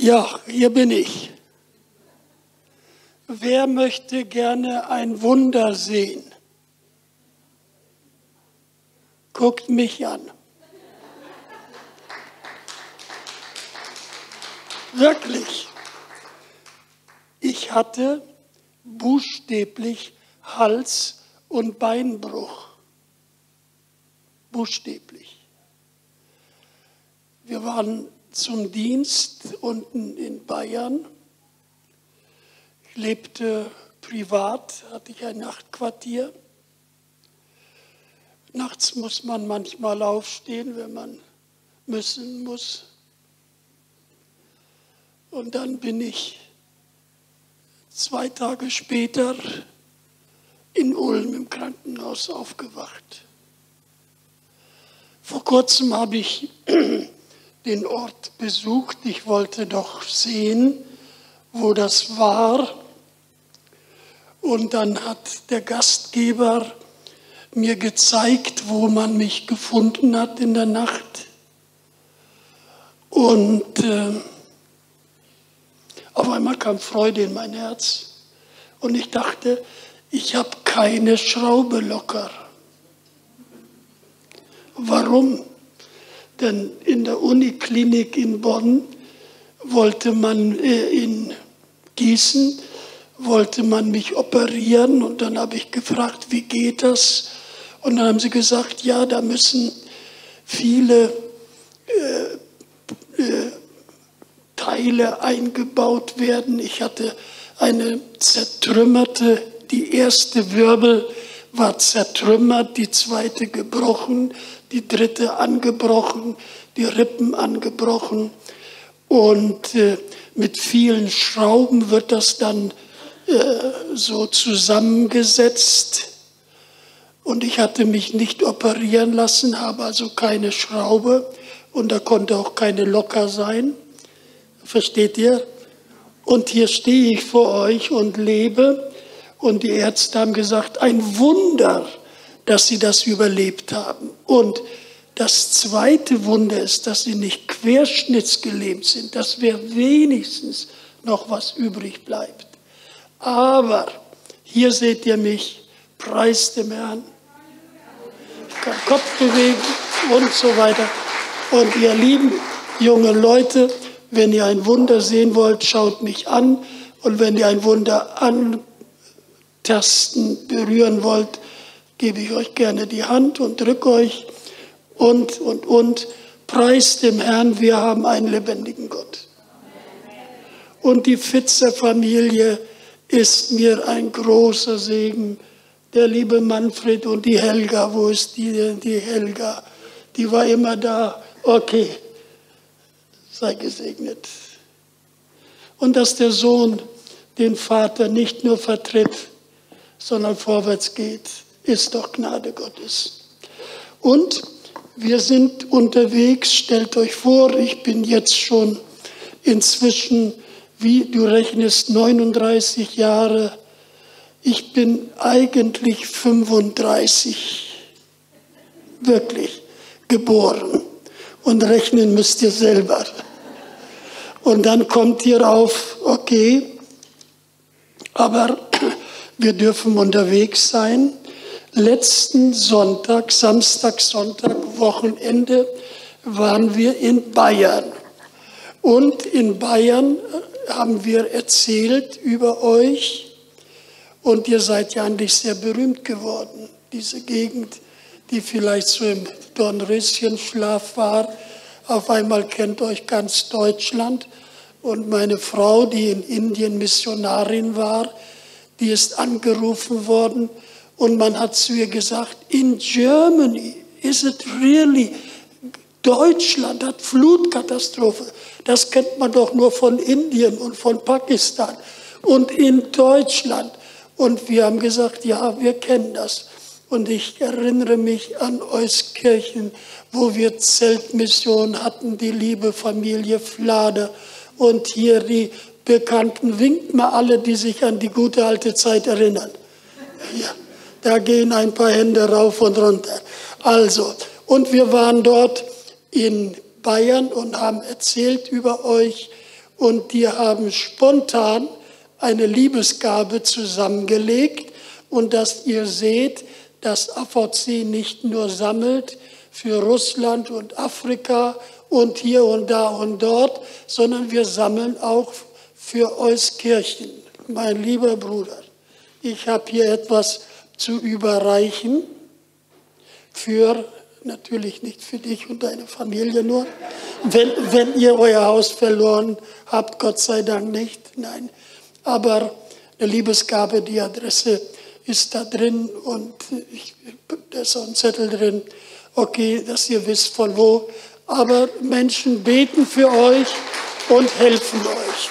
Ja, hier bin ich. Wer möchte gerne ein Wunder sehen? Guckt mich an. Wirklich. Ich hatte buchstäblich Hals- und Beinbruch. Buchstäblich. Wir waren zum Dienst unten in Bayern. Ich lebte privat, hatte ich ein Nachtquartier. Nachts muss man manchmal aufstehen, wenn man müssen muss. Und dann bin ich 2 Tage später in Ulm im Krankenhaus aufgewacht. Vor kurzem habe ich den Ort besucht. Ich wollte doch sehen, wo das war. Und dann hat der Gastgeber mir gezeigt, wo man mich gefunden hat in der Nacht. Und auf einmal kam Freude in mein Herz. Und ich dachte, ich habe keine Schraube locker. Warum? Denn in der Uniklinik in Bonn wollte man, in Gießen, wollte man mich operieren. Und dann habe ich gefragt, wie geht das? Und dann haben sie gesagt, ja, da müssen viele Teile eingebaut werden. Ich hatte eine zertrümmerte, die erste Wirbel war zertrümmert, die zweite gebrochen, die dritte angebrochen, die Rippen angebrochen. Und mit vielen Schrauben wird das dann so zusammengesetzt. Und ich hatte mich nicht operieren lassen, habe also keine Schraube und da konnte auch keine locker sein. Versteht ihr? Und hier stehe ich vor euch und lebe. Und die Ärzte haben gesagt, ein Wunder, dass sie das überlebt haben. Und das zweite Wunder ist, dass sie nicht querschnittsgelähmt sind. Das wäre wenigstens noch was übrig bleibt. Aber hier seht ihr mich, preist dem Herrn. Ich kann Kopf bewegen und so weiter. Und ihr lieben junge Leute, wenn ihr ein Wunder sehen wollt, schaut mich an. Und wenn ihr ein Wunder antasten, berühren wollt, gebe ich euch gerne die Hand und drücke euch. Und. Preist dem Herrn, wir haben einen lebendigen Gott. Und die Pfitzer-Familie ist mir ein großer Segen. Der liebe Manfred und die Helga, wo ist die denn, die Helga? Die war immer da. Okay, sei gesegnet. Und dass der Sohn den Vater nicht nur vertritt, sondern vorwärts geht, ist doch Gnade Gottes. Und wir sind unterwegs, stellt euch vor, ich bin jetzt schon inzwischen, wie du rechnest, 39 Jahre. Ich bin eigentlich 35, wirklich, geboren. Und rechnen müsst ihr selber. Und dann kommt ihr auf, okay, aber wir dürfen unterwegs sein. Letzten Sonntag, Samstag, Sonntag, Wochenende waren wir in Bayern. Und in Bayern haben wir erzählt über euch. Und ihr seid ja eigentlich sehr berühmt geworden. Diese Gegend, die vielleicht so im Dornröschenschlaf war. Auf einmal kennt euch ganz Deutschland. Und meine Frau, die in Indien Missionarin war, die ist angerufen worden. Und man hat zu ihr gesagt, in Germany is it really, Deutschland hat Flutkatastrophe. Das kennt man doch nur von Indien und von Pakistan. Und in Deutschland. Und wir haben gesagt, ja, wir kennen das. Und ich erinnere mich an Euskirchen, wo wir Zeltmission hatten, die liebe Familie Flader. Und hier die Bekannten, winkt mal alle, die sich an die gute alte Zeit erinnern. Ja, da gehen ein paar Hände rauf und runter. Also, und wir waren dort in Bayern und haben erzählt über euch. und die haben spontan eine Liebesgabe zusammengelegt und dass ihr seht, dass AVC nicht nur sammelt für Russland und Afrika und hier und da und dort, sondern wir sammeln auch für Euskirchen. Mein lieber Bruder, ich habe hier etwas zu überreichen, natürlich nicht für dich und deine Familie nur, wenn ihr euer Haus verloren habt, Gott sei Dank nicht, nein. Aber eine Liebesgabe, die Adresse ist da drin und da ist auch ein Zettel drin, okay, dass ihr wisst von wo. Aber Menschen beten für euch und helfen euch.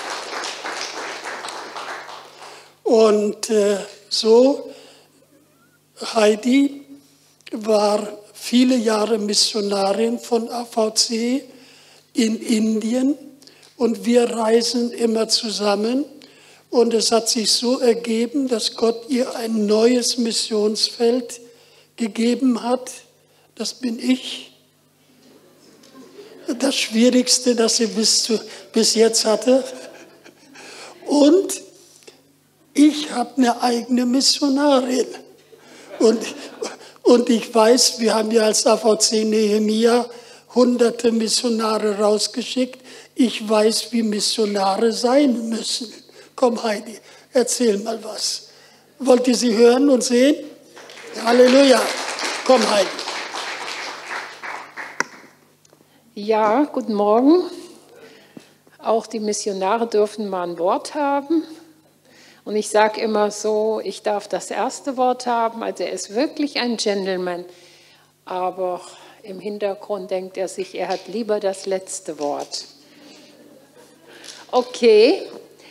Und so, Heidi war viele Jahre Missionarin von AVC in Indien und wir reisen immer zusammen. Und es hat sich so ergeben, dass Gott ihr ein neues Missionsfeld gegeben hat. Das bin ich. Das Schwierigste, das sie bis jetzt hatte. Und ich habe eine eigene Missionarin. Und ich weiß, wir haben ja als AVC Nehemia hunderte Missionare rausgeschickt. Ich weiß, wie Missionare sein müssen. Komm Heidi, erzähl mal was. Wollt ihr sie hören und sehen? Halleluja. Komm Heidi. Ja, guten Morgen. Auch die Missionare dürfen mal ein Wort haben. Und ich sage immer so, ich darf das erste Wort haben. Also er ist wirklich ein Gentleman. Aber im Hintergrund denkt er sich, er hat lieber das letzte Wort. Okay.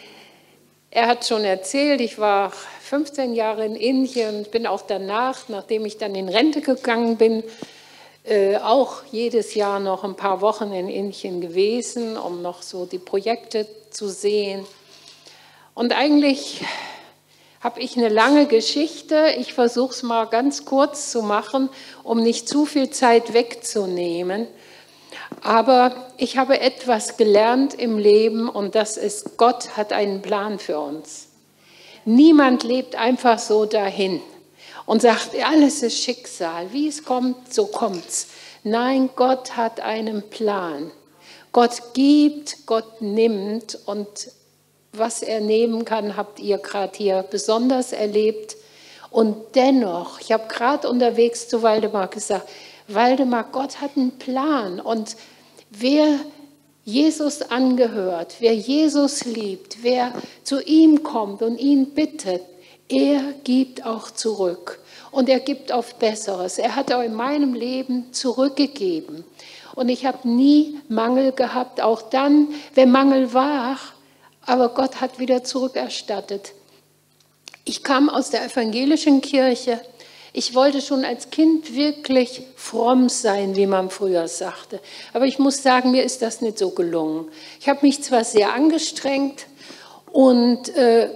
Er hat schon erzählt, ich war 15 Jahre in Indien und bin auch danach, nachdem ich dann in Rente gegangen bin, auch jedes Jahr noch ein paar Wochen in Indien gewesen, um noch so die Projekte zu sehen. Und eigentlich habe ich eine lange Geschichte. Ich versuche es mal ganz kurz zu machen, um nicht zu viel Zeit wegzunehmen. Aber ich habe etwas gelernt im Leben und das ist, Gott hat einen Plan für uns. Niemand lebt einfach so dahin und sagt, alles ist Schicksal, wie es kommt, so kommt's. Nein, Gott hat einen Plan. Gott gibt, Gott nimmt und was er nehmen kann, habt ihr gerade hier besonders erlebt. Und dennoch, ich habe gerade unterwegs zu Waldemar gesagt, Waldemar, Gott hat einen Plan und wer Jesus angehört, wer Jesus liebt, wer zu ihm kommt und ihn bittet, er gibt auch zurück und er gibt auf Besseres. Er hat auch in meinem Leben zurückgegeben und ich habe nie Mangel gehabt, auch dann, wenn Mangel war, aber Gott hat wieder zurückerstattet. Ich kam aus der evangelischen Kirche. Ich wollte schon als Kind wirklich fromm sein, wie man früher sagte. Aber ich muss sagen, mir ist das nicht so gelungen. Ich habe mich zwar sehr angestrengt und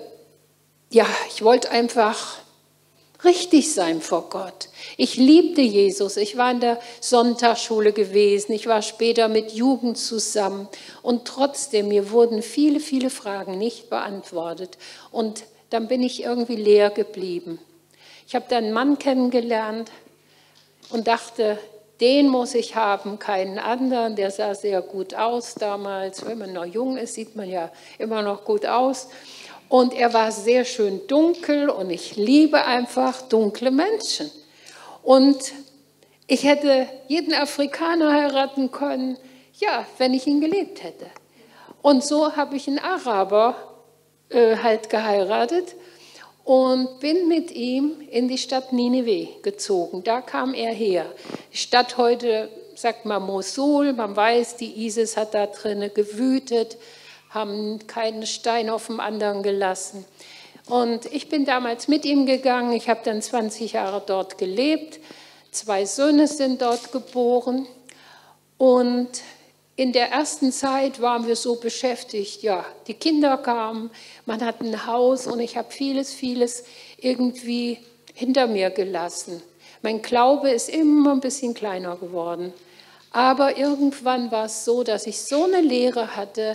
ich wollte einfach richtig sein vor Gott. Ich liebte Jesus. Ich war in der Sonntagsschule gewesen. Ich war später mit Jugend zusammen. Und trotzdem, mir wurden viele, viele Fragen nicht beantwortet. Und dann bin ich irgendwie leer geblieben. Ich habe dann einen Mann kennengelernt und dachte, den muss ich haben, keinen anderen. Der sah sehr gut aus damals. Wenn man noch jung ist, sieht man ja immer noch gut aus. Und er war sehr schön dunkel und ich liebe einfach dunkle Menschen. Und ich hätte jeden Afrikaner heiraten können, ja, wenn ich ihn geliebt hätte. Und so habe ich einen Araber halt geheiratet. Und bin mit ihm in die Stadt Nineveh gezogen. Da kam er her. Die Stadt heute, sagt man Mosul, man weiß, die ISIS hat da drinnen gewütet, haben keinen Stein auf dem anderen gelassen. Und ich bin damals mit ihm gegangen. Ich habe dann 20 Jahre dort gelebt. 2 Söhne sind dort geboren. Und in der ersten Zeit waren wir so beschäftigt, ja, die Kinder kamen, man hat ein Haus und ich habe vieles irgendwie hinter mir gelassen. Mein Glaube ist immer ein bisschen kleiner geworden. Aber irgendwann war es so, dass ich so eine Leere hatte,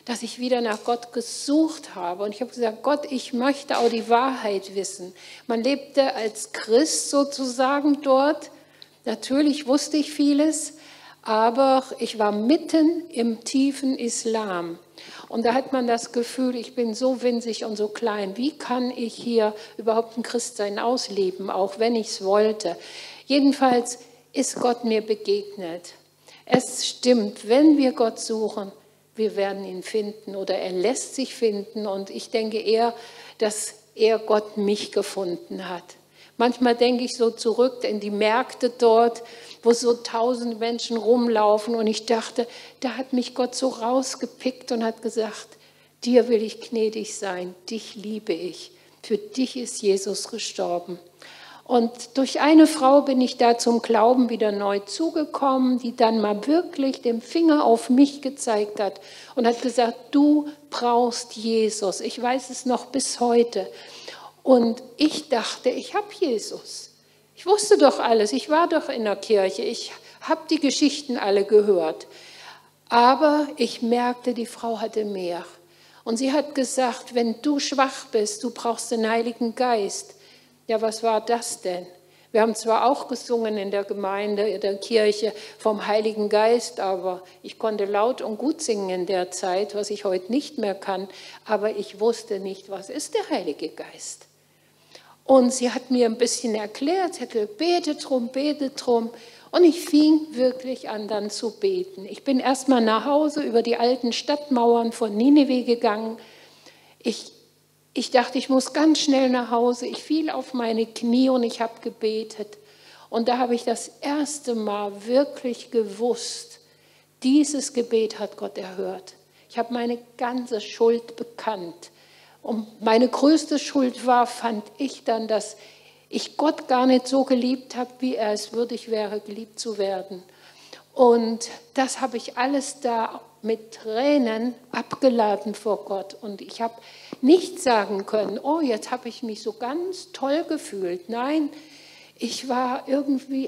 dass ich wieder nach Gott gesucht habe. Und ich habe gesagt, Gott, ich möchte auch die Wahrheit wissen. Man lebte als Christ sozusagen dort. Natürlich wusste ich vieles, aber ich war mitten im tiefen Islam. Und da hat man das Gefühl, ich bin so winzig und so klein. Wie kann ich hier überhaupt ein Christsein ausleben, auch wenn ich es wollte? Jedenfalls ist Gott mir begegnet. Es stimmt, wenn wir Gott suchen, wir werden ihn finden oder er lässt sich finden. Und ich denke eher, dass er Gott mich gefunden hat. Manchmal denke ich so zurück in die Märkte dort, wo so 1000 Menschen rumlaufen. Und ich dachte, da hat mich Gott so rausgepickt und hat gesagt, dir will ich gnädig sein, dich liebe ich. Für dich ist Jesus gestorben. Und durch eine Frau bin ich da zum Glauben wieder neu zugekommen, die dann mal wirklich den Finger auf mich gezeigt hat und hat gesagt, du brauchst Jesus. Ich weiß es noch bis heute. Und ich dachte, ich habe Jesus. Ich wusste doch alles, ich war doch in der Kirche, ich habe die Geschichten alle gehört. Aber ich merkte, die Frau hatte mehr. Und sie hat gesagt, wenn du schwach bist, du brauchst den Heiligen Geist. Ja, was war das denn? Wir haben zwar auch gesungen in der Gemeinde, in der Kirche vom Heiligen Geist, aber ich konnte laut und gut singen in der Zeit, was ich heute nicht mehr kann. Aber ich wusste nicht, was ist der Heilige Geist? Und sie hat mir ein bisschen erklärt, sie hat gesagt, bete drum. Und ich fing wirklich an, dann zu beten. Ich bin erst mal nach Hause über die alten Stadtmauern von Nineveh gegangen. Ich dachte, ich muss ganz schnell nach Hause. Ich fiel auf meine Knie und ich habe gebetet. Und da habe ich das erste Mal wirklich gewusst, dieses Gebet hat Gott erhört. Ich habe meine ganze Schuld bekannt. Und meine größte Schuld war, fand ich dann, dass ich Gott gar nicht so geliebt habe, wie er es würdig wäre, geliebt zu werden. Und das habe ich alles da mit Tränen abgeladen vor Gott. Und ich habe nicht sagen können, oh, jetzt habe ich mich so ganz toll gefühlt. Nein, ich war irgendwie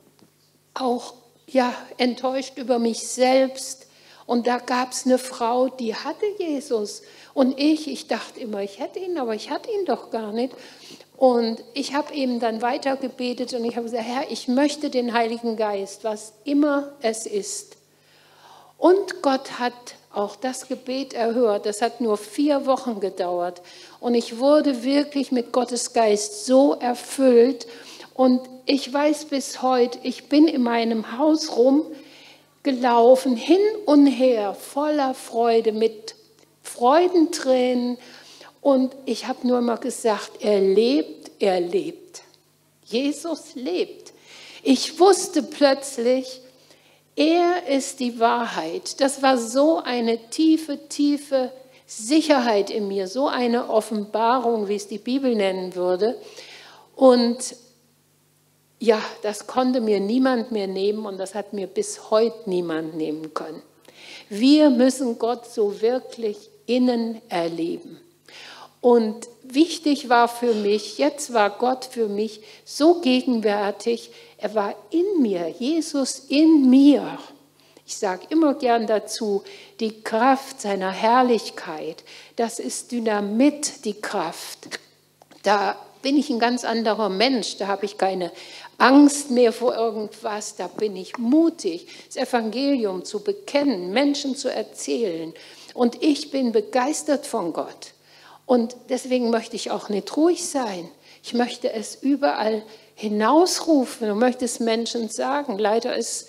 auch enttäuscht über mich selbst. Und da gab es eine Frau, die hatte Jesus. Und ich dachte immer, ich hätte ihn, aber ich hatte ihn doch gar nicht. Und ich habe eben dann weiter gebetet und ich habe gesagt, Herr, ich möchte den Heiligen Geist, was immer es ist. Und Gott hat auch das Gebet erhört. Das hat nur 4 Wochen gedauert. Und ich wurde wirklich mit Gottes Geist so erfüllt. Und ich weiß bis heute, ich bin in meinem Haus rumgelaufen, hin und her, voller Freude, mit Freudentränen. Und ich habe nur mal gesagt, er lebt, er lebt. Jesus lebt. Ich wusste plötzlich, er ist die Wahrheit. Das war so eine tiefe, tiefe Sicherheit in mir, so eine Offenbarung, wie es die Bibel nennen würde. Und ja, das konnte mir niemand mehr nehmen und das hat mir bis heute niemand nehmen können. Wir müssen Gott so wirklich innen erleben. Und wichtig war für mich, jetzt war Gott für mich so gegenwärtig, er war in mir, Jesus in mir. Ich sage immer gern dazu, die Kraft seiner Herrlichkeit, das ist Dynamit, die Kraft. Da bin ich ein ganz anderer Mensch, da habe ich keine Angst mehr vor irgendwas, da bin ich mutig, das Evangelium zu bekennen, Menschen zu erzählen. Und ich bin begeistert von Gott. Und deswegen möchte ich auch nicht ruhig sein. Ich möchte es überall hinausrufen und möchte es Menschen sagen. Leider ist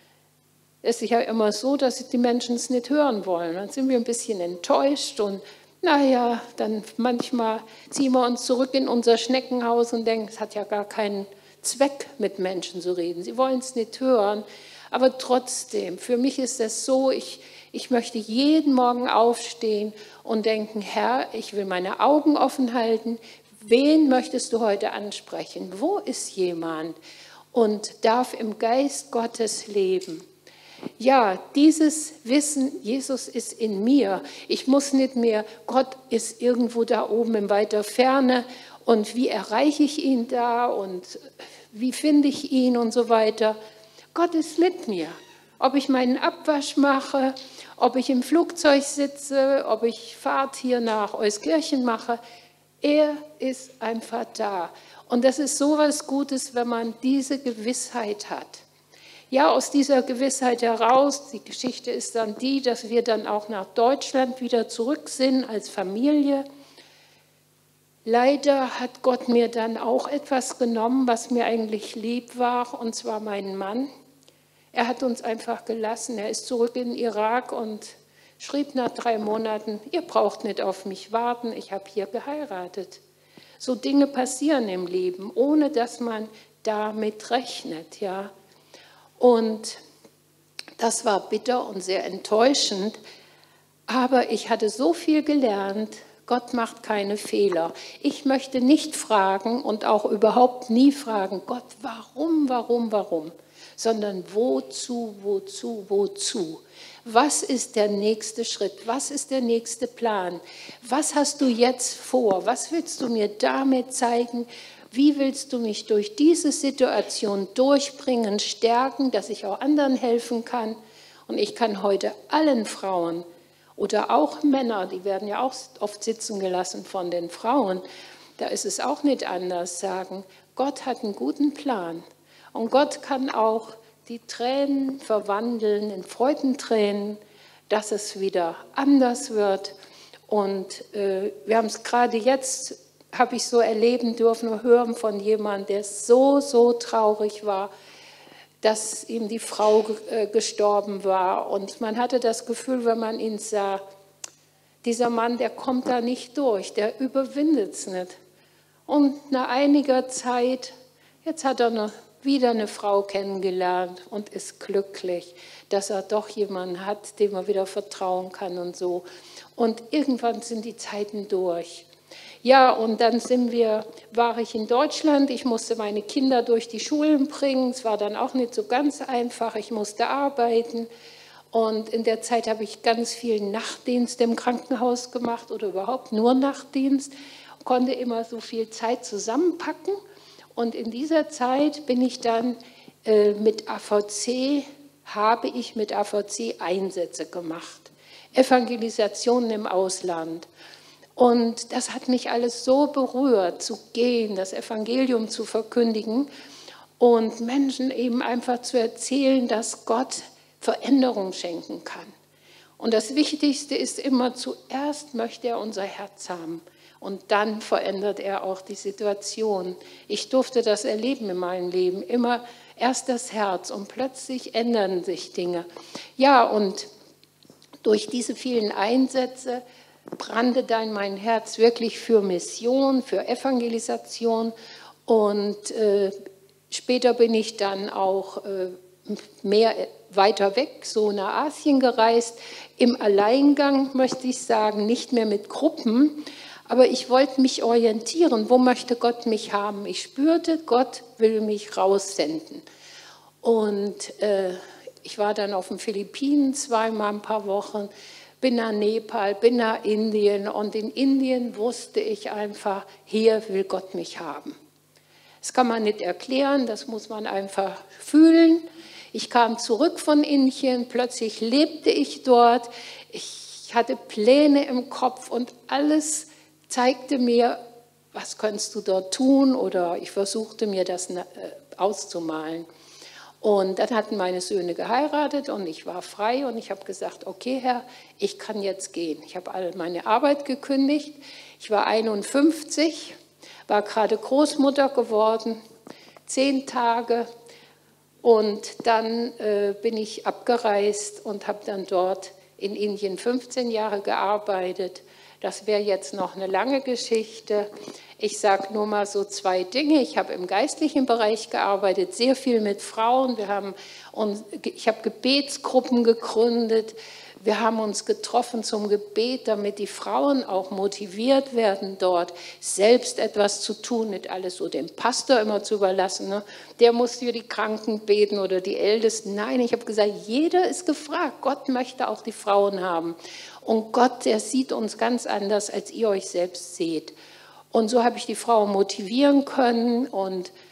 es ja immer so, dass die Menschen es nicht hören wollen. Dann sind wir ein bisschen enttäuscht und naja, dann manchmal ziehen wir uns zurück in unser Schneckenhaus und denken, es hat ja gar keinen Zweck, mit Menschen zu reden. Sie wollen es nicht hören, aber trotzdem, für mich ist es so, ich möchte jeden Morgen aufstehen und denken, Herr, ich will meine Augen offen halten. Wen möchtest du heute ansprechen? Wo ist jemand? Und darf im Geist Gottes leben. Ja, dieses Wissen, Jesus ist in mir. Ich muss nicht mehr, Gott ist irgendwo da oben in weiter Ferne und wie erreiche ich ihn da und wie finde ich ihn und so weiter. Gott ist mit mir. Ob ich meinen Abwasch mache, ob ich im Flugzeug sitze, ob ich Fahrt hier nach Euskirchen mache, er ist einfach da. Und das ist so was Gutes, wenn man diese Gewissheit hat. Ja, aus dieser Gewissheit heraus, die Geschichte ist dann die, dass wir dann auch nach Deutschland wieder zurück sind als Familie. Leider hat Gott mir dann auch etwas genommen, was mir eigentlich lieb war, und zwar meinen Mann. Er hat uns einfach gelassen. Er ist zurück in den Irak und schrieb nach 3 Monaten, ihr braucht nicht auf mich warten, ich habe hier geheiratet. So Dinge passieren im Leben, ohne dass man damit rechnet, ja. Und das war bitter und sehr enttäuschend, aber ich hatte so viel gelernt, Gott macht keine Fehler. Ich möchte nicht fragen und auch überhaupt nie fragen, Gott, warum, sondern wozu. Was ist der nächste Schritt? Was ist der nächste Plan? Was hast du jetzt vor? Was willst du mir damit zeigen? Wie willst du mich durch diese Situation durchbringen, stärken, dass ich auch anderen helfen kann? Und ich kann heute allen Frauen oder auch Männer, die werden ja auch oft sitzen gelassen von den Frauen, da ist es auch nicht anders, sagen, Gott hat einen guten Plan. Und Gott kann auch die Tränen verwandeln in Freudentränen, dass es wieder anders wird. Und wir haben es gerade jetzt, habe ich so erleben dürfen, hören von jemandem, der so traurig war, dass ihm die Frau gestorben war. Und man hatte das Gefühl, wenn man ihn sah, dieser Mann, der kommt da nicht durch, der überwindet es nicht. Und nach einiger Zeit, jetzt hat er wieder eine Frau kennengelernt und ist glücklich, dass er doch jemanden hat, dem er wieder vertrauen kann und so. Und irgendwann sind die Zeiten durch. Ja, und dann war ich in Deutschland, ich musste meine Kinder durch die Schulen bringen, es war dann auch nicht so ganz einfach, ich musste arbeiten und in der Zeit habe ich ganz viel Nachtdienst im Krankenhaus gemacht oder überhaupt nur Nachtdienst, konnte immer so viel Zeit zusammenpacken und in dieser Zeit bin ich dann habe ich mit AVC Einsätze gemacht, Evangelisationen im Ausland. Und das hat mich alles so berührt, zu gehen, das Evangelium zu verkündigen und Menschen eben einfach zu erzählen, dass Gott Veränderung schenken kann. Und das Wichtigste ist immer, zuerst möchte er unser Herz haben und dann verändert er auch die Situation. Ich durfte das erleben in meinem Leben, immer erst das Herz und plötzlich ändern sich Dinge. Ja, und durch diese vielen Einsätze brannte dann mein Herz wirklich für Mission, für Evangelisation und später bin ich dann auch weiter weg, so nach Asien gereist, im Alleingang möchte ich sagen, nicht mehr mit Gruppen, aber ich wollte mich orientieren, wo möchte Gott mich haben? Ich spürte, Gott will mich raussenden und ich war dann auf den Philippinen zweimal ein paar Wochen, bin nach Nepal, bin nach Indien und in Indien wusste ich einfach, hier will Gott mich haben. Das kann man nicht erklären, das muss man einfach fühlen. Ich kam zurück von Indien, plötzlich lebte ich dort, ich hatte Pläne im Kopf und alles zeigte mir, was kannst du dort tun oder ich versuchte mir das auszumalen. Und dann hatten meine Söhne geheiratet und ich war frei und ich habe gesagt, okay Herr, ich kann jetzt gehen. Ich habe alle meine Arbeit gekündigt. Ich war 51, war gerade Großmutter geworden, 10 Tage und dann bin ich abgereist und habe dann dort in Indien 15 Jahre gearbeitet. Das wäre jetzt noch eine lange Geschichte. Ich sage nur mal so 2 Dinge. Ich habe im geistlichen Bereich gearbeitet, sehr viel mit Frauen. Ich habe Gebetsgruppen gegründet. Wir haben uns getroffen zum Gebet, damit die Frauen auch motiviert werden, dort selbst etwas zu tun, nicht alles so dem Pastor immer zu überlassen. Ne? Der muss für die Kranken beten oder die Ältesten. Nein, ich habe gesagt, jeder ist gefragt. Gott möchte auch die Frauen haben. Und Gott, der sieht uns ganz anders, als ihr euch selbst seht. Und so habe ich die Frauen motivieren können und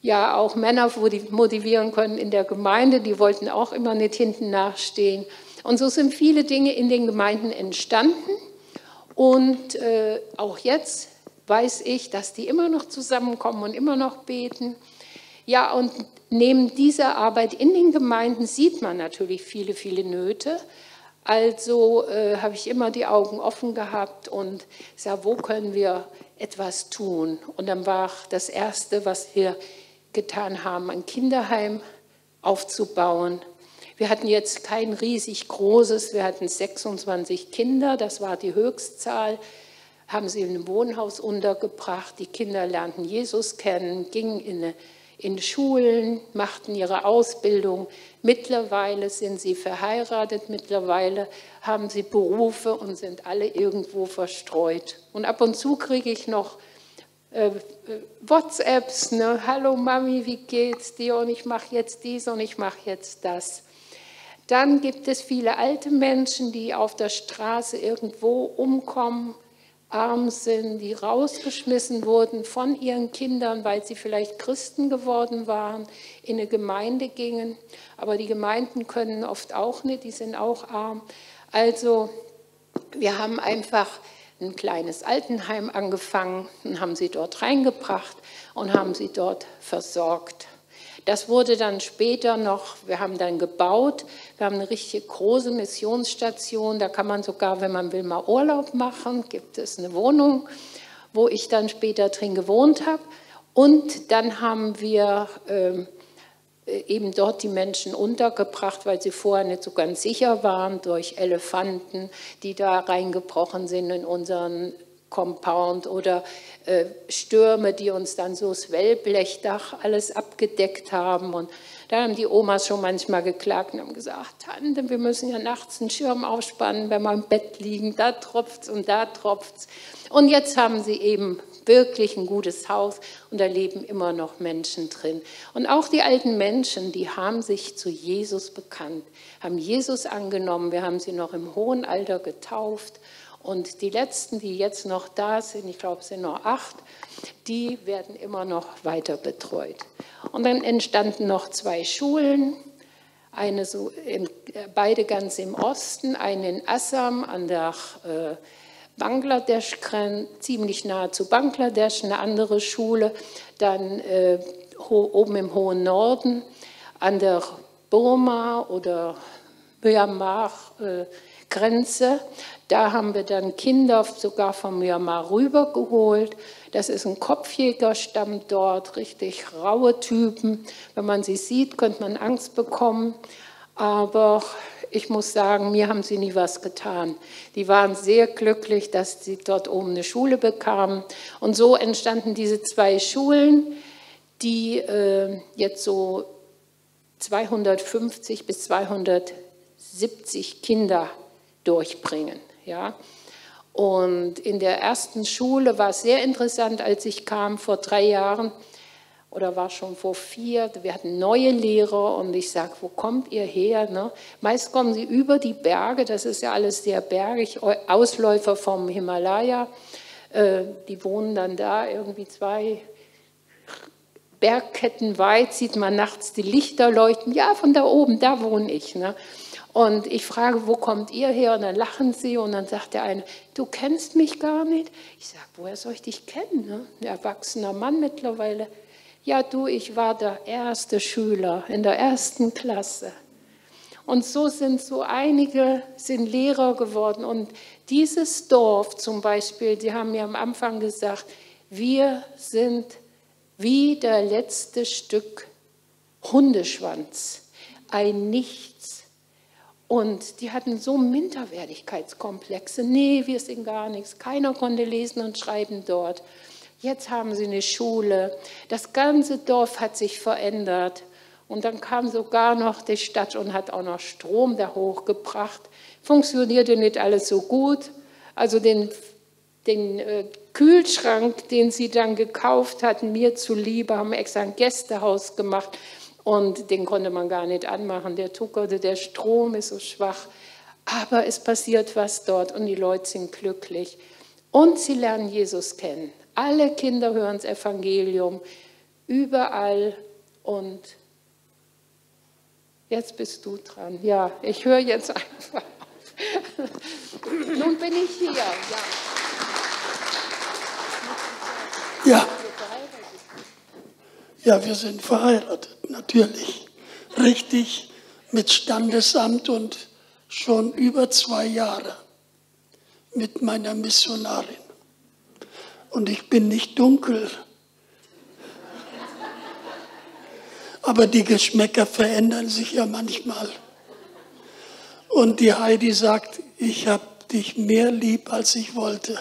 ja auch Männer motivieren können in der Gemeinde, die wollten auch immer nicht hinten nachstehen. Und so sind viele Dinge in den Gemeinden entstanden. Und auch jetzt weiß ich, dass die immer noch zusammenkommen und immer noch beten. Ja, und neben dieser Arbeit in den Gemeinden sieht man natürlich viele, viele Nöte. Also habe ich immer die Augen offen gehabt und sah, wo können wir etwas tun? Und dann war das Erste, was wir getan haben, ein Kinderheim aufzubauen. Wir hatten jetzt kein riesig großes, wir hatten 26 Kinder, das war die Höchstzahl, haben sie in einem Wohnhaus untergebracht. Die Kinder lernten Jesus kennen, gingen in Schulen, machten ihre Ausbildung. Mittlerweile sind sie verheiratet, mittlerweile haben sie Berufe und sind alle irgendwo verstreut. Und ab und zu kriege ich noch WhatsApps, ne? Hallo Mami, wie geht's dir? Und ich mache jetzt dies und ich mache jetzt das. Dann gibt es viele alte Menschen, die auf der Straße irgendwo umkommen, arm sind, die rausgeschmissen wurden von ihren Kindern, weil sie vielleicht Christen geworden waren, in eine Gemeinde gingen. Aber die Gemeinden können oft auch nicht, die sind auch arm. Also wir haben einfach ein kleines Altenheim angefangen und haben sie dort reingebracht und haben sie dort versorgt. Das wurde dann später noch, wir haben dann gebaut, wir haben eine richtig große Missionsstation, da kann man sogar, wenn man will, mal Urlaub machen, gibt es eine Wohnung, wo ich dann später drin gewohnt habe. Und dann haben wir eben dort die Menschen untergebracht, weil sie vorher nicht so ganz sicher waren, durch Elefanten, die da reingebrochen sind in unseren Compound oder Stürme, die uns dann so das Wellblechdach alles abgedeckt haben. Und da haben die Omas schon manchmal geklagt und haben gesagt, Tante, wir müssen ja nachts einen Schirm aufspannen, wenn wir im Bett liegen, da tropft's und da tropft's. Und jetzt haben sie eben wirklich ein gutes Haus und da leben immer noch Menschen drin. Und auch die alten Menschen, die haben sich zu Jesus bekannt, haben Jesus angenommen. Wir haben sie noch im hohen Alter getauft. Und die Letzten, die jetzt noch da sind, ich glaube, es sind noch 8, die werden immer noch weiter betreut. Und dann entstanden noch 2 Schulen, eine so beide ganz im Osten, eine in Assam an der Bangladesch-Grenze, ziemlich nahe zu Bangladesch, eine andere Schule, dann oben im hohen Norden an der Burma oder Myanmar-Grenze. Da haben wir dann Kinder sogar von Myanmar rübergeholt. Das ist ein Kopfjägerstamm dort, richtig raue Typen. Wenn man sie sieht, könnte man Angst bekommen. Aber ich muss sagen, mir haben sie nie was getan. Die waren sehr glücklich, dass sie dort oben eine Schule bekamen. Und so entstanden diese 2 Schulen, die jetzt so 250 bis 270 Kinder durchbringen. Ja. Und in der ersten Schule war es sehr interessant, als ich kam vor 3 Jahren oder war schon vor 4, wir hatten neue Lehrer und ich sage, wo kommt ihr her? Ne? Meist kommen sie über die Berge, das ist ja alles sehr bergig, Ausläufer vom Himalaya, die wohnen dann da irgendwie 2 Bergketten weit, sieht man nachts die Lichter leuchten, ja, von da oben, da wohne ich. Ne? Und ich frage, wo kommt ihr her? Und dann lachen sie und dann sagt der eine, du kennst mich gar nicht. Ich sage, woher soll ich dich kennen? Ne? Ein erwachsener Mann mittlerweile. Ja, du, ich war der erste Schüler in der 1. Klasse. Und so sind so einige sind Lehrer geworden. Und dieses Dorf zum Beispiel, die haben mir am Anfang gesagt, wir sind wie der letzte Stück Hundeschwanz, ein Nichts. Und die hatten so Minderwertigkeitskomplexe. Nee, wir sind gar nichts. Keiner konnte lesen und schreiben dort. Jetzt haben sie eine Schule. Das ganze Dorf hat sich verändert. Und dann kam sogar noch die Stadt und hat auch noch Strom da hochgebracht. Funktionierte nicht alles so gut. Also den Kühlschrank, den sie dann gekauft hatten, mir zuliebe, haben extra ein Gästehaus gemacht. Und den konnte man gar nicht anmachen. Der tuckerte, der Strom ist so schwach. Aber es passiert was dort und die Leute sind glücklich. Und sie lernen Jesus kennen. Alle Kinder hören das Evangelium. überall. Und jetzt bist du dran. Ja, ich höre jetzt einfach auf. Nun bin ich hier. Ja. Ja, wir sind verheiratet, natürlich. Richtig, mit Standesamt und schon über 2 Jahre mit meiner Missionarin. Und ich bin nicht dunkel. Aber die Geschmäcker verändern sich ja manchmal. Und die Heidi sagt, ich habe dich mehr lieb, als ich wollte.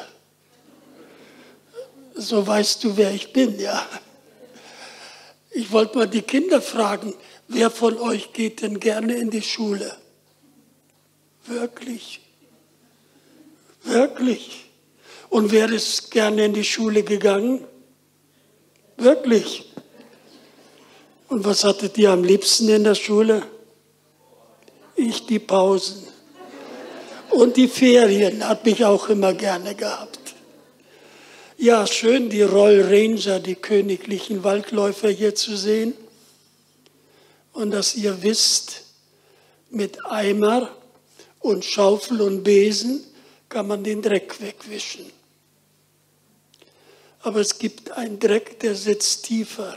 So weißt du, wer ich bin, ja. Ich wollte mal die Kinder fragen, wer von euch geht denn gerne in die Schule? Wirklich? Wirklich? Und wer ist gerne in die Schule gegangen? Wirklich? Und was hattet ihr am liebsten in der Schule? Ich die Pausen. Und die Ferien hat mich auch immer gerne gehabt. Ja, schön, die Royal Ranger, die königlichen Waldläufer hier zu sehen. Und dass ihr wisst, mit Eimer und Schaufel und Besen kann man den Dreck wegwischen. Aber es gibt einen Dreck, der sitzt tiefer.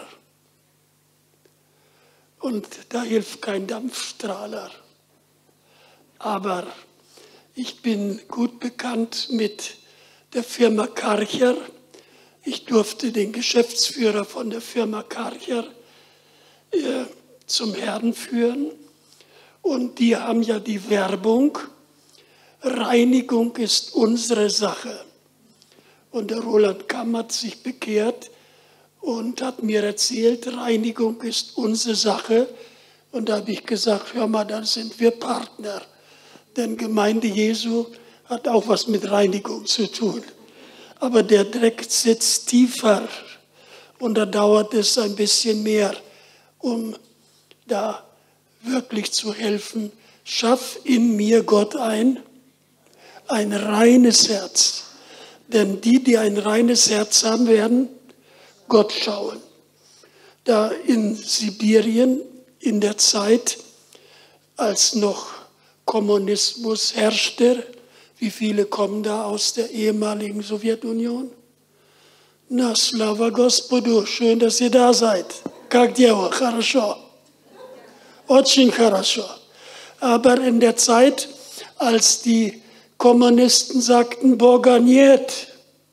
Und da hilft kein Dampfstrahler. Aber ich bin gut bekannt mit der Firma Karcher. Ich durfte den Geschäftsführer von der Firma Karcher zum Herrn führen. Und die haben ja die Werbung, Reinigung ist unsere Sache. Und der Roland Kamm hat sich bekehrt und hat mir erzählt, Reinigung ist unsere Sache. Und da habe ich gesagt, hör mal, dann sind wir Partner. Denn Gemeinde Jesu hat auch was mit Reinigung zu tun. Aber der Dreck sitzt tiefer und da dauert es ein bisschen mehr, um da wirklich zu helfen. Schaff in mir, Gott, ein reines Herz. Denn die ein reines Herz haben, werden Gott schauen. Da in Sibirien, in der Zeit, als noch Kommunismus herrschte, wie viele kommen da aus der ehemaligen Sowjetunion? Na, Slava Gospodu, schön, dass ihr da seid. Как дела? Хорошо. Очень хорошо. Aber in der Zeit, als die Kommunisten sagten, Boga niet,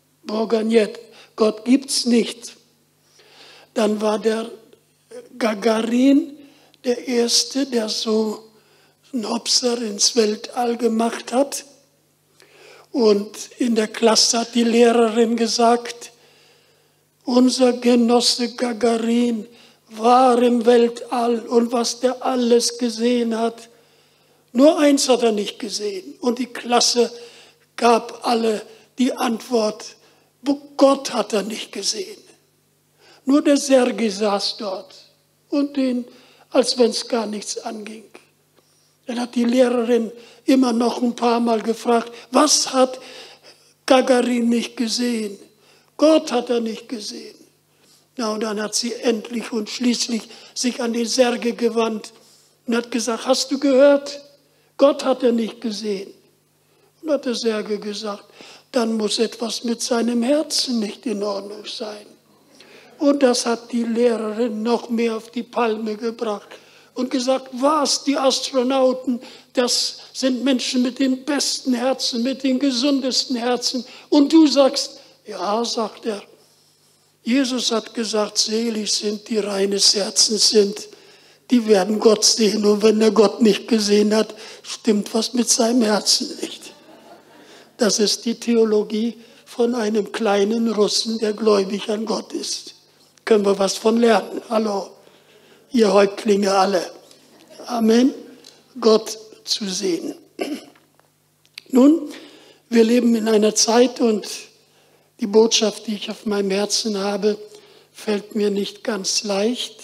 Gott gibt's nicht, dann war der Gagarin der Erste, der so einen Hopser ins Weltall gemacht hat. Und in der Klasse hat die Lehrerin gesagt, unser Genosse Gagarin war im Weltall und was der alles gesehen hat, nur eins hat er nicht gesehen. Und die Klasse gab alle die Antwort, Gott hat er nicht gesehen. Nur der Sergei saß dort und ihn, als wenn es gar nichts anging. Dann hat die Lehrerin immer noch ein paar Mal gefragt, was hat Gagarin nicht gesehen? Gott hat er nicht gesehen. Na, und dann hat sie endlich und schließlich sich an den Sergei gewandt und hat gesagt, hast du gehört? Gott hat er nicht gesehen. Und hat der Sergei gesagt, dann muss etwas mit seinem Herzen nicht in Ordnung sein. Und das hat die Lehrerin noch mehr auf die Palme gebracht und gesagt, was, die Astronauten, das sind Menschen mit den besten Herzen, mit den gesundesten Herzen. Und du sagst, ja, sagt er, Jesus hat gesagt, selig sind, die reines Herzens sind, die werden Gott sehen. Und wenn er Gott nicht gesehen hat, stimmt was mit seinem Herzen nicht. Das ist die Theologie von einem kleinen Russen, der gläubig an Gott ist. Können wir was von lernen? Hallo, ihr Häuptlinge alle. Amen. Gott zu sehen. Nun, wir leben in einer Zeit und die Botschaft, die ich auf meinem Herzen habe, fällt mir nicht ganz leicht,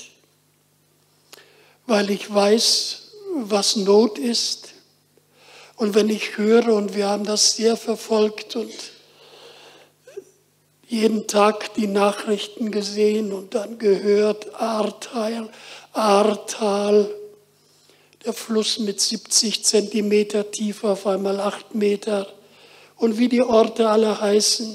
weil ich weiß, was Not ist. Und wenn ich höre, und wir haben das sehr verfolgt, und jeden Tag die Nachrichten gesehen und dann gehört, Ahrtal, der Fluss mit 70 Zentimeter Tiefe, auf einmal 8 Meter. Und wie die Orte alle heißen,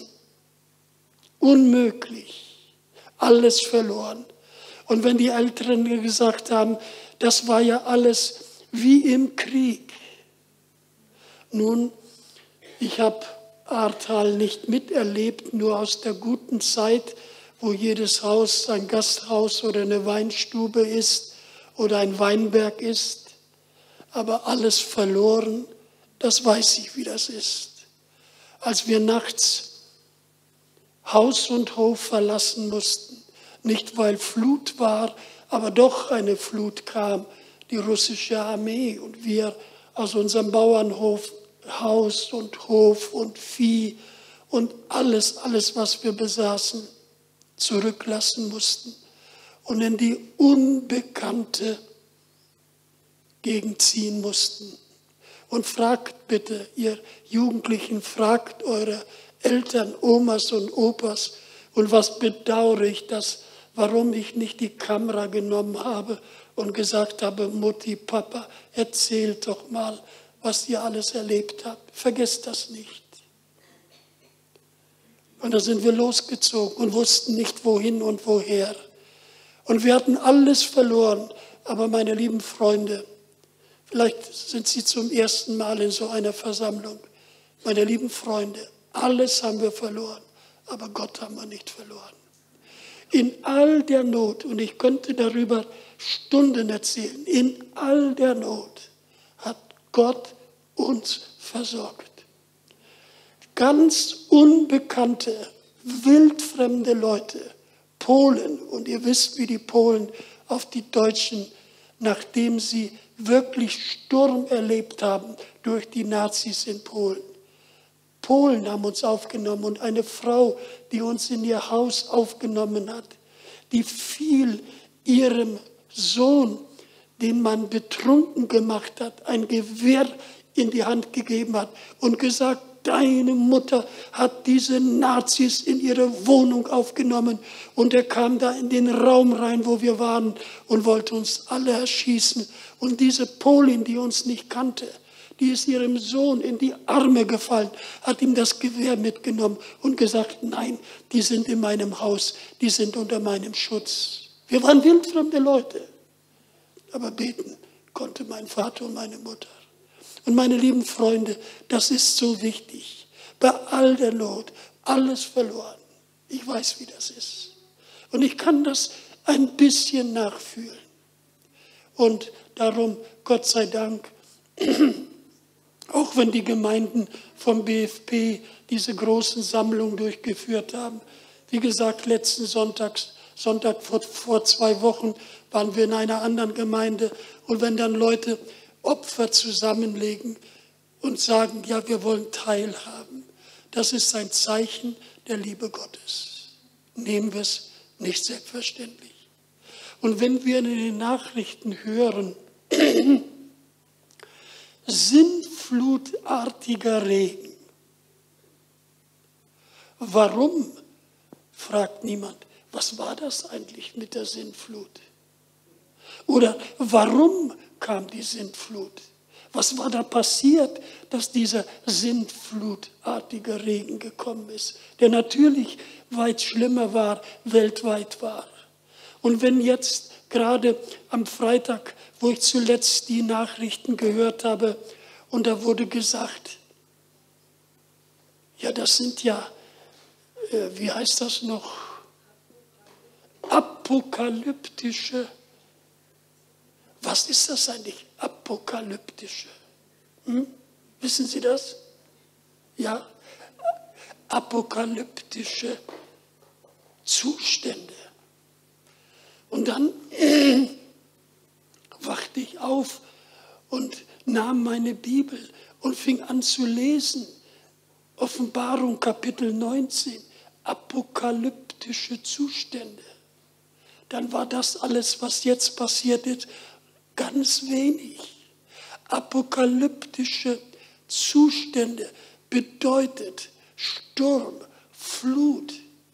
unmöglich, alles verloren. Und wenn die Älteren gesagt haben, das war ja alles wie im Krieg. Nun, ich habe Ahrtal nicht miterlebt, nur aus der guten Zeit, wo jedes Haus ein Gasthaus oder eine Weinstube ist oder ein Weinberg ist. Aber alles verloren, das weiß ich, wie das ist. Als wir nachts Haus und Hof verlassen mussten, nicht weil Flut war, aber doch eine Flut kam, die russische Armee, und wir aus unserem Bauernhof Haus und Hof und Vieh und alles, was wir besaßen, zurücklassen mussten und in die unbekannte Gegend ziehen mussten. Und fragt bitte, ihr Jugendlichen, fragt eure Eltern, Omas und Opas. Und was bedauere ich das, warum ich nicht die Kamera genommen habe und gesagt habe, Mutti, Papa, erzählt doch mal, was ihr alles erlebt habt. Vergesst das nicht. Und da sind wir losgezogen und wussten nicht, wohin und woher. Und wir hatten alles verloren. Aber meine lieben Freunde, vielleicht sind Sie zum ersten Mal in so einer Versammlung. Meine lieben Freunde, alles haben wir verloren, aber Gott haben wir nicht verloren. In all der Not, und ich könnte darüber Stunden erzählen, in all der Not hat Gott uns versorgt. Ganz unbekannte, wildfremde Leute, Polen, und ihr wisst, wie die Polen auf die Deutschen, nachdem sie wirklich Sturm erlebt haben durch die Nazis in Polen. Polen haben uns aufgenommen und eine Frau, die uns in ihr Haus aufgenommen hat, die fiel ihrem Sohn, den man betrunken gemacht hat, ein Gewehr in die Hand gegeben hat und gesagt, deine Mutter hat diese Nazis in ihre Wohnung aufgenommen. Und er kam da in den Raum rein, wo wir waren, und wollte uns alle erschießen. Und diese Polin, die uns nicht kannte, die ist ihrem Sohn in die Arme gefallen, hat ihm das Gewehr mitgenommen und gesagt, nein, die sind in meinem Haus, die sind unter meinem Schutz. Wir waren wildfremde Leute, aber beten konnte mein Vater und meine Mutter. Und meine lieben Freunde, das ist so wichtig. Bei all der Not, alles verloren. Ich weiß, wie das ist. Und ich kann das ein bisschen nachfühlen. Und darum, Gott sei Dank, auch wenn die Gemeinden vom BFP diese großen Sammlungen durchgeführt haben. Wie gesagt, letzten Sonntag vor 2 Wochen waren wir in einer anderen Gemeinde. Und wenn dann Leute Opfer zusammenlegen und sagen, ja, wir wollen teilhaben, das ist ein Zeichen der Liebe Gottes. Nehmen wir es nicht selbstverständlich. Und wenn wir in den Nachrichten hören, sinnflutartiger Regen. Warum? Fragt niemand. Was war das eigentlich mit der Sintflut? Oder warum kam die Sintflut? Was war da passiert, dass dieser sintflutartige Regen gekommen ist, der natürlich weit schlimmer war, weltweit war? Und wenn jetzt gerade am Freitag, wo ich zuletzt die Nachrichten gehört habe, und da wurde gesagt, ja, das sind ja, wie heißt das noch? Apokalyptische. Was ist das eigentlich? Apokalyptische. Wissen Sie das? Ja, apokalyptische Zustände. Und dann wachte ich auf und nahm meine Bibel und fing an zu lesen. Offenbarung Kapitel 19, apokalyptische Zustände. Dann war das alles, was jetzt passiert ist, ganz wenig. Apokalyptische Zustände bedeutet Sturm, Flut,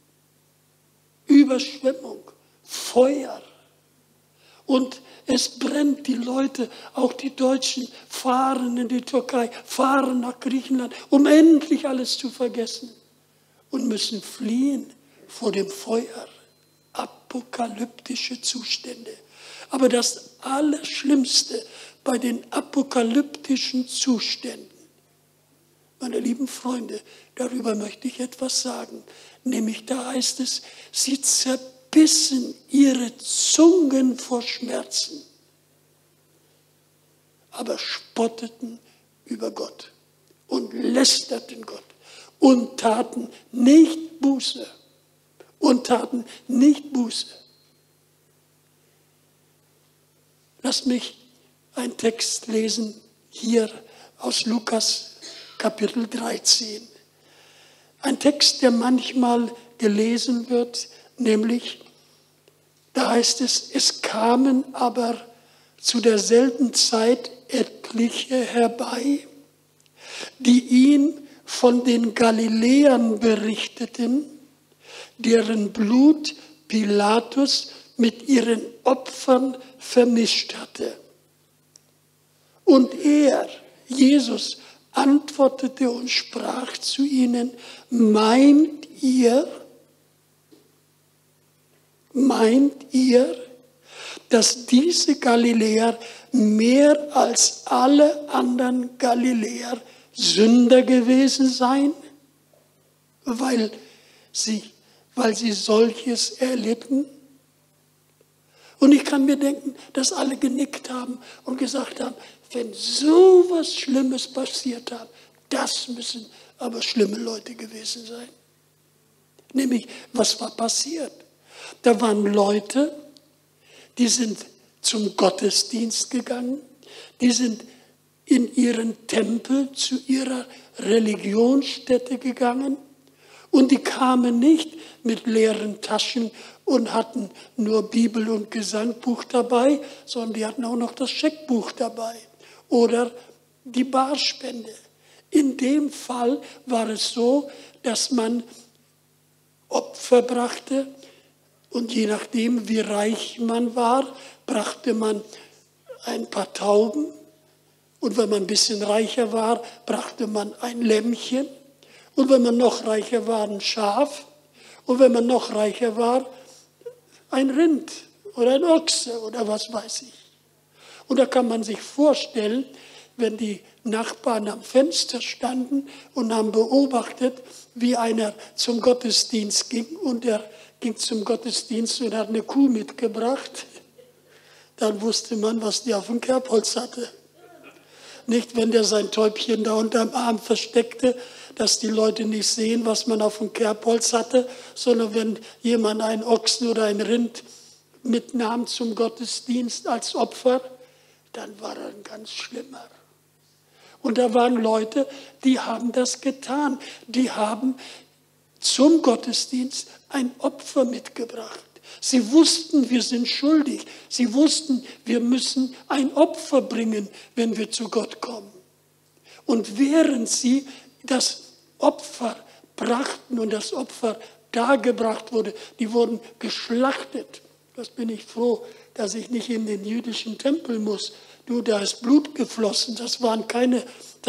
Überschwemmung, Feuer. Und es brennt, die Leute, auch die Deutschen, fahren in die Türkei, fahren nach Griechenland, um endlich alles zu vergessen. Und müssen fliehen vor dem Feuer. Apokalyptische Zustände. Aber das Allerschlimmste bei den apokalyptischen Zuständen, meine lieben Freunde, darüber möchte ich etwas sagen. Nämlich da heißt es, sie zerbissen ihre Zungen vor Schmerzen, aber spotteten über Gott und lästerten Gott und taten nicht Buße. Und taten nicht Buße. Lass mich einen Text lesen, hier aus Lukas Kapitel 13. Ein Text, der manchmal gelesen wird, nämlich, da heißt es, es kamen aber zu derselben Zeit etliche herbei, die ihn von den Galiläern berichteten, deren Blut Pilatus mit ihren Opfern vermischt hatte. Und er, Jesus, antwortete und sprach zu ihnen, meint ihr, dass diese Galiläer mehr als alle anderen Galiläer Sünder gewesen seien, weil sie solches erlitten? Und ich kann mir denken, dass alle genickt haben und gesagt haben, wenn so was Schlimmes passiert hat, das müssen aber schlimme Leute gewesen sein. Nämlich, was war passiert? Da waren Leute, die sind zum Gottesdienst gegangen, die sind in ihren Tempel, zu ihrer Religionsstätte gegangen und die kamen nicht mit leeren Taschen und hatten nur Bibel und Gesangbuch dabei, sondern die hatten auch noch das Scheckbuch dabei oder die Barspende. In dem Fall war es so, dass man Opfer brachte und je nachdem, wie reich man war, brachte man ein paar Tauben und wenn man ein bisschen reicher war, brachte man ein Lämmchen und wenn man noch reicher war, ein Schaf und wenn man noch reicher war, ein Rind oder ein Ochse oder was weiß ich. Und da kann man sich vorstellen, wenn die Nachbarn am Fenster standen und haben beobachtet, wie einer zum Gottesdienst ging und er ging zum Gottesdienst und hat eine Kuh mitgebracht, dann wusste man, was die auf dem Kerbholz hatte. Nicht, wenn der sein Täubchen da unterm Arm versteckte, dass die Leute nicht sehen, was man auf dem Kerbholz hatte, sondern wenn jemand einen Ochsen oder ein Rind mitnahm zum Gottesdienst als Opfer, dann war er ein ganz schlimmer. Und da waren Leute, die haben das getan. Die haben zum Gottesdienst ein Opfer mitgebracht. Sie wussten, wir sind schuldig. Sie wussten, wir müssen ein Opfer bringen, wenn wir zu Gott kommen. Und während sie das Opfer brachten und das Opfer dargebracht wurde, die wurden geschlachtet. Das bin ich froh, dass ich nicht in den jüdischen Tempel muss. Du, da ist Blut geflossen. Das waren keine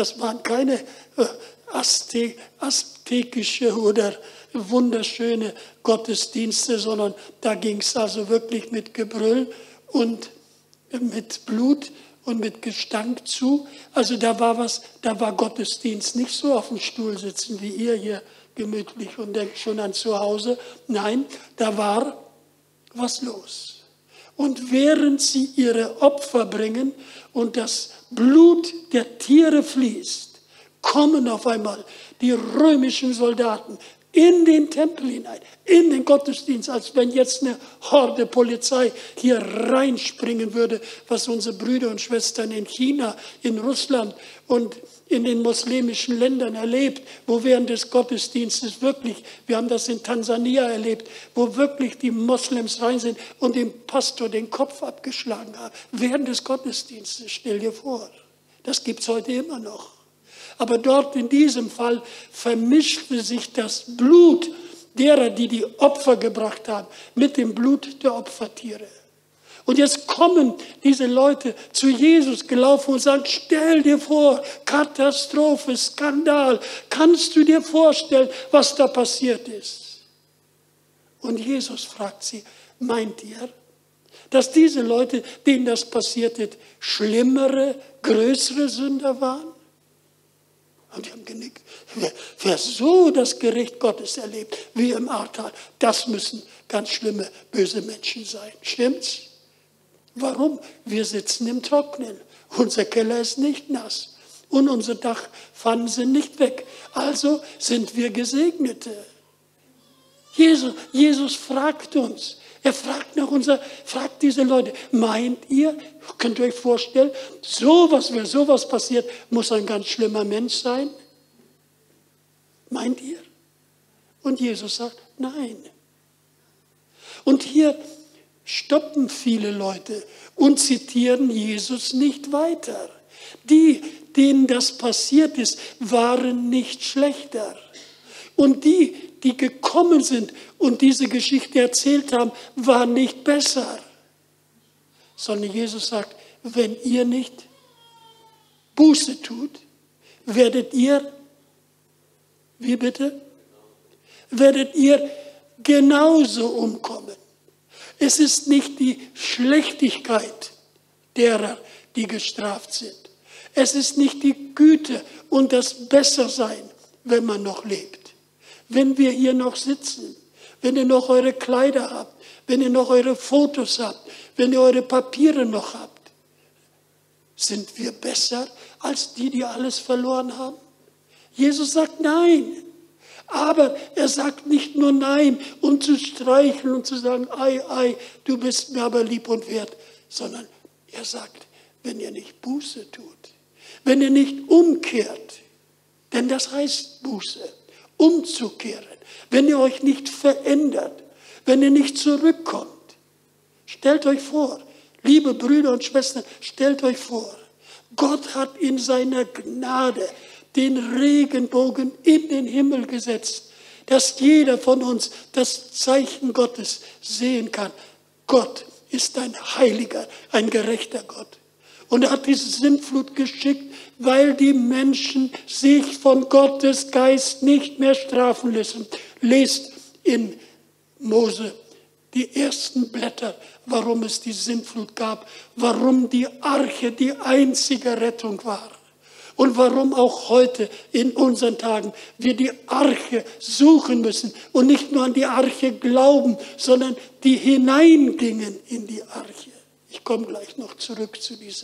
aztekische oder wunderschöne Gottesdienste, sondern da ging es also wirklich mit Gebrüll und mit Blut und mit Gestank zu. Also da war Gottesdienst nicht so auf dem Stuhl sitzen, wie ihr hier gemütlich und denkt schon an zu Hause. Nein, da war was los. Und während sie ihre Opfer bringen und das Blut der Tiere fließt, kommen auf einmal die römischen Soldaten in den Tempel hinein, in den Gottesdienst, als wenn jetzt eine Horde Polizei hier reinspringen würde, was unsere Brüder und Schwestern in China, in Russland und in den muslimischen Ländern erlebt, wo während des Gottesdienstes wirklich, wir haben das in Tansania erlebt, wo wirklich die Moslems rein sind und dem Pastor den Kopf abgeschlagen haben. Während des Gottesdienstes, stell dir vor, das gibt es heute immer noch. Aber dort in diesem Fall vermischte sich das Blut derer, die die Opfer gebracht haben, mit dem Blut der Opfertiere. Und jetzt kommen diese Leute zu Jesus gelaufen und sagen, stell dir vor, Katastrophe, Skandal, kannst du dir vorstellen, was da passiert ist? Und Jesus fragt sie, meint ihr, dass diese Leute, denen das passiert ist, schlimmere, größere Sünder waren? Und die haben genickt. Wer so das Gericht Gottes erlebt, wie im Ahrtal, das müssen ganz schlimme, böse Menschen sein. Stimmt's? Warum? Wir sitzen im Trocknen. Unser Keller ist nicht nass. Und unsere Dachpfannen sind nicht weg. Also sind wir Gesegnete. Jesus fragt uns. Er fragt fragt diese Leute, meint ihr, könnt ihr euch vorstellen, wenn sowas passiert, muss ein ganz schlimmer Mensch sein? Meint ihr? Und Jesus sagt, nein. Und hier stoppen viele Leute und zitieren Jesus nicht weiter. Die, denen das passiert ist, waren nicht schlechter. Und die gekommen sind und diese Geschichte erzählt haben, waren nicht besser. Sondern Jesus sagt, wenn ihr nicht Buße tut, werdet ihr, wie bitte? Werdet ihr genauso umkommen. Es ist nicht die Schlechtigkeit derer, die gestraft sind. Es ist nicht die Güte und das Bessersein, wenn man noch lebt. Wenn wir hier noch sitzen, wenn ihr noch eure Kleider habt, wenn ihr noch eure Fotos habt, wenn ihr eure Papiere noch habt, sind wir besser als die, die alles verloren haben? Jesus sagt nein. Aber er sagt nicht nur nein, um zu streicheln und zu sagen, ei, ei, du bist mir aber lieb und wert, sondern er sagt, wenn ihr nicht Buße tut, wenn ihr nicht umkehrt, denn das heißt Buße, umzukehren, wenn ihr euch nicht verändert, wenn ihr nicht zurückkommt. Stellt euch vor, liebe Brüder und Schwestern, stellt euch vor, Gott hat in seiner Gnade den Regenbogen in den Himmel gesetzt, dass jeder von uns das Zeichen Gottes sehen kann. Gott ist ein heiliger, ein gerechter Gott. Und er hat diese Sintflut geschickt, weil die Menschen sich von Gottes Geist nicht mehr strafen lassen. Lest in Mose die ersten Blätter, warum es die Sintflut gab, warum die Arche die einzige Rettung war. Und warum auch heute in unseren Tagen wir die Arche suchen müssen und nicht nur an die Arche glauben, sondern die hineingingen in die Arche. Ich komme gleich noch zurück zu diesem.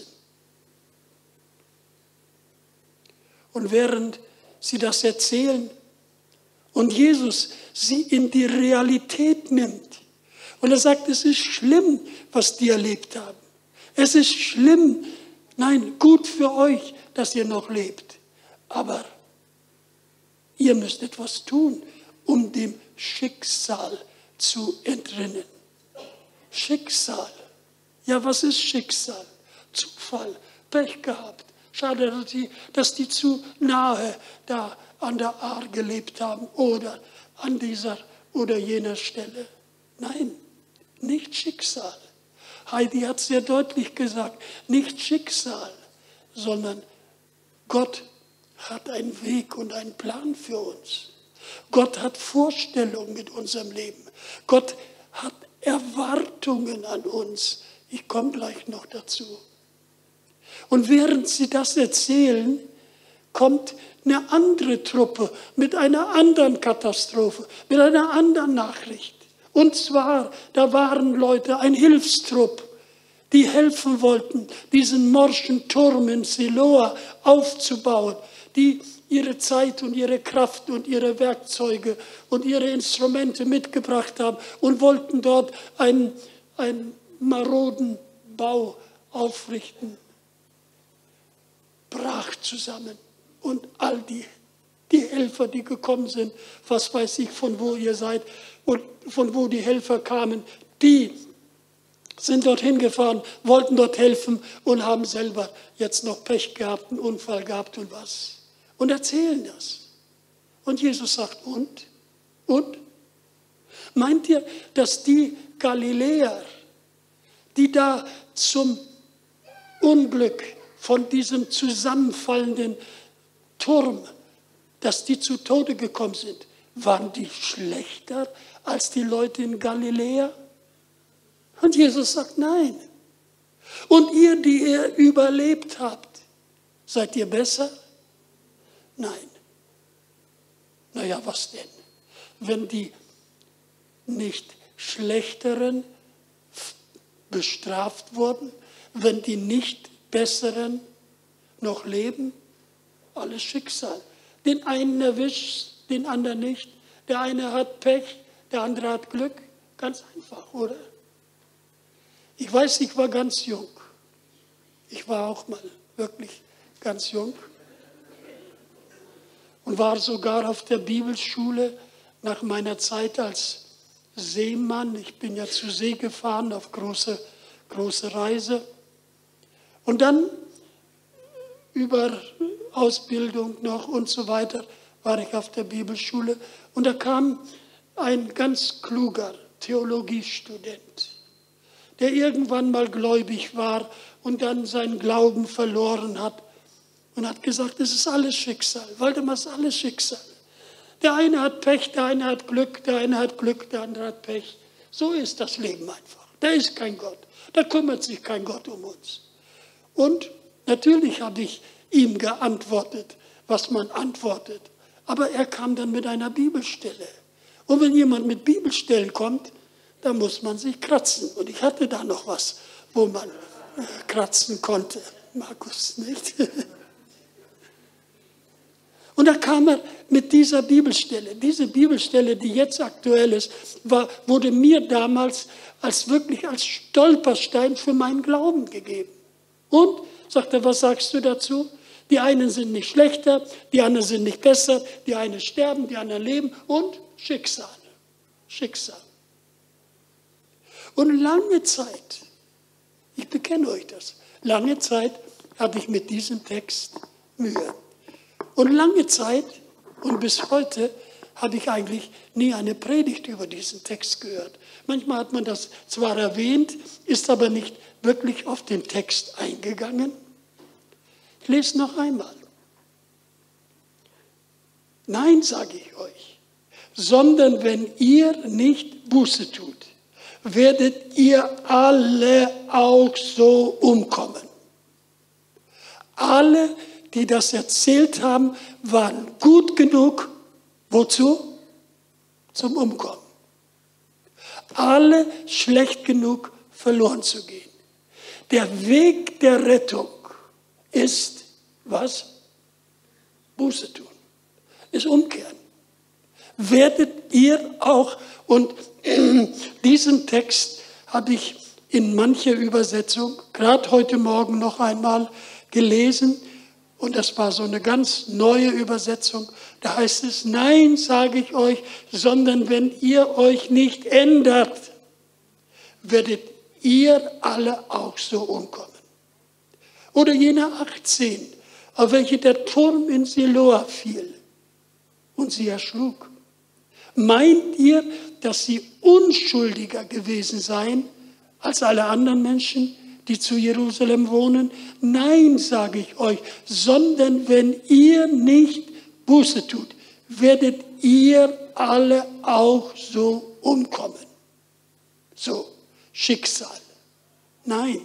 Und während sie das erzählen und Jesus sie in die Realität nimmt und er sagt, es ist schlimm, was die erlebt haben. Es ist schlimm, nein, gut für euch, dass ihr noch lebt. Aber ihr müsst etwas tun, um dem Schicksal zu entrinnen. Schicksal. Ja, was ist Schicksal? Zufall, Pech gehabt. Schade, dass die zu nahe da an der Ahr gelebt haben oder an dieser oder jener Stelle. Nein, nicht Schicksal. Heidi hat sehr deutlich gesagt, nicht Schicksal, sondern Gott hat einen Weg und einen Plan für uns. Gott hat Vorstellungen mit unserem Leben. Gott hat Erwartungen an uns. Ich komme gleich noch dazu. Und während sie das erzählen, kommt eine andere Truppe mit einer anderen Katastrophe, mit einer anderen Nachricht. Und zwar, da waren Leute, ein Hilfstrupp, die helfen wollten, diesen morschen Turm in Siloa aufzubauen, die ihre Zeit und ihre Kraft und ihre Werkzeuge und ihre Instrumente mitgebracht haben und wollten dort einen maroden Bau aufrichten. Brach zusammen und all die Helfer, die gekommen sind, was weiß ich, von wo ihr seid und von wo die Helfer kamen, die sind dorthin gefahren, wollten dort helfen und haben selber jetzt noch Pech gehabt, einen Unfall gehabt und was. Und erzählen das. Und Jesus sagt, und? Meint ihr, dass die Galiläer, die da zum Unglück von diesem zusammenfallenden Turm, dass die zu Tode gekommen sind, waren die schlechter als die Leute in Galiläa? Und Jesus sagt, nein. Und ihr, die ihr überlebt habt, seid ihr besser? Nein. Naja, was denn? Wenn die nicht Schlechteren bestraft wurden, wenn die nicht Besseren noch leben, alles Schicksal. Den einen erwischt, den anderen nicht. Der eine hat Pech, der andere hat Glück. Ganz einfach, oder? Ich weiß, ich war ganz jung. Ich war auch mal wirklich ganz jung. Und war sogar auf der Bibelschule nach meiner Zeit als Seemann. Ich bin ja zur See gefahren auf große Reise. Und dann über Ausbildung noch und so weiter war ich auf der Bibelschule. Und da kam ein ganz kluger Theologiestudent, der irgendwann mal gläubig war und dann seinen Glauben verloren hat und hat gesagt, es ist alles Schicksal. Waldemar, ist alles Schicksal. Der eine hat Pech, der eine hat Glück, der eine hat Glück, der andere hat Pech. So ist das Leben einfach. Da ist kein Gott. Da kümmert sich kein Gott um uns. Und natürlich habe ich ihm geantwortet, was man antwortet. Aber er kam dann mit einer Bibelstelle. Und wenn jemand mit Bibelstellen kommt, dann muss man sich kratzen. Und ich hatte da noch was, wo man kratzen konnte. Markus, nicht? Und da kam er mit dieser Bibelstelle. Diese Bibelstelle, die jetzt aktuell ist, wurde mir damals wirklich als Stolperstein für meinen Glauben gegeben. Und, sagt er, was sagst du dazu? Die einen sind nicht schlechter, die anderen sind nicht besser, die einen sterben, die anderen leben und Schicksal. Schicksal. Und lange Zeit, ich bekenne euch das, lange Zeit hatte ich mit diesem Text Mühe. Und lange Zeit und bis heute habe ich eigentlich nie eine Predigt über diesen Text gehört. Manchmal hat man das zwar erwähnt, ist aber nicht wirklich auf den Text eingegangen. Ich lese noch einmal. Nein, sage ich euch, sondern wenn ihr nicht Buße tut, werdet ihr alle auch so umkommen. Alle, die das erzählt haben, waren gut genug, wozu? Zum Umkommen. Alle schlecht genug, verloren zu gehen. Der Weg der Rettung ist, was? Buße tun. Ist umkehren. Werdet ihr auch, und diesen Text habe ich in mancher Übersetzung, gerade heute Morgen noch einmal gelesen, und das war so eine ganz neue Übersetzung. Da heißt es, nein, sage ich euch, sondern wenn ihr euch nicht ändert, werdet ihr alle auch so umkommen. Oder Jena 18, auf welche der Turm in Siloa fiel und sie erschlug. Meint ihr, dass sie unschuldiger gewesen seien als alle anderen Menschen, die zu Jerusalem wohnen? Nein, sage ich euch, sondern wenn ihr nicht Buße tut, werdet ihr alle auch so umkommen. So, Schicksal. Nein.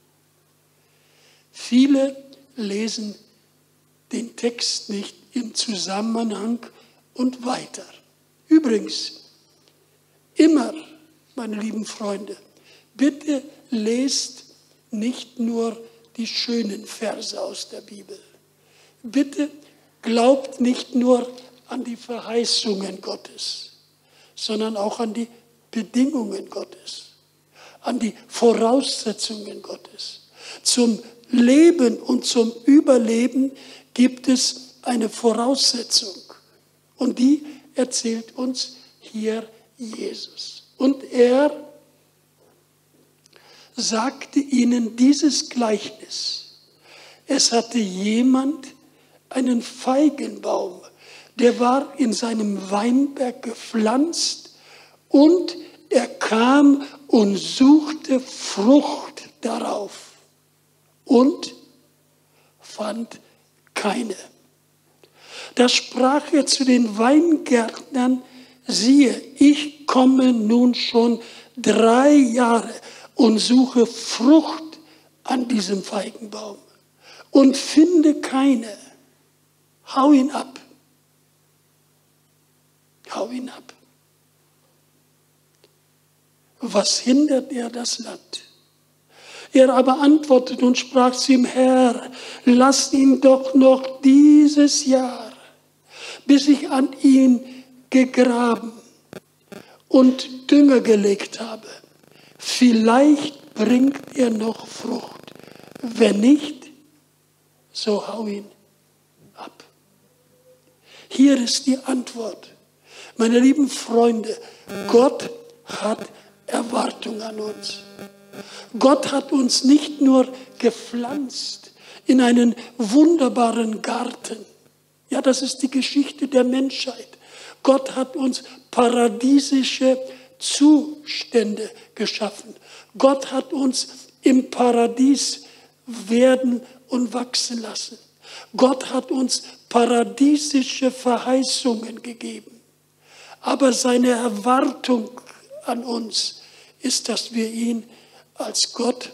Viele lesen den Text nicht im Zusammenhang und weiter. Übrigens, immer, meine lieben Freunde, bitte lest nicht nur die schönen Verse aus der Bibel. Bitte glaubt nicht nur an die Verheißungen Gottes, sondern auch an die Bedingungen Gottes, an die Voraussetzungen Gottes. Zum Leben und zum Überleben gibt es eine Voraussetzung. Und die erzählt uns hier Jesus. Und er sagte ihnen dieses Gleichnis. Es hatte jemand einen Feigenbaum, der war in seinem Weinberg gepflanzt Und er kam und suchte Frucht darauf und fand keine. Da sprach er zu den Weingärtnern: Siehe, ich komme nun schon 3 Jahre und suche Frucht an diesem Feigenbaum und finde keine. Hau ihn ab. Hau ihn ab. Was hindert er das Land? Er aber antwortete und sprach zu ihm: Herr, lass ihn doch noch dieses Jahr, bis ich an ihn gegraben und Dünger gelegt habe. Vielleicht bringt er noch Frucht. Wenn nicht, so hau ihn ab. Hier ist die Antwort. Meine lieben Freunde, Gott hat Erwartung an uns. Gott hat uns nicht nur gepflanzt in einen wunderbaren Garten. Ja, das ist die Geschichte der Menschheit. Gott hat uns paradiesische Zustände geschaffen. Gott hat uns im Paradies werden und wachsen lassen. Gott hat uns paradiesische Verheißungen gegeben. Aber seine Erwartung an uns ist, dass wir ihn als Gott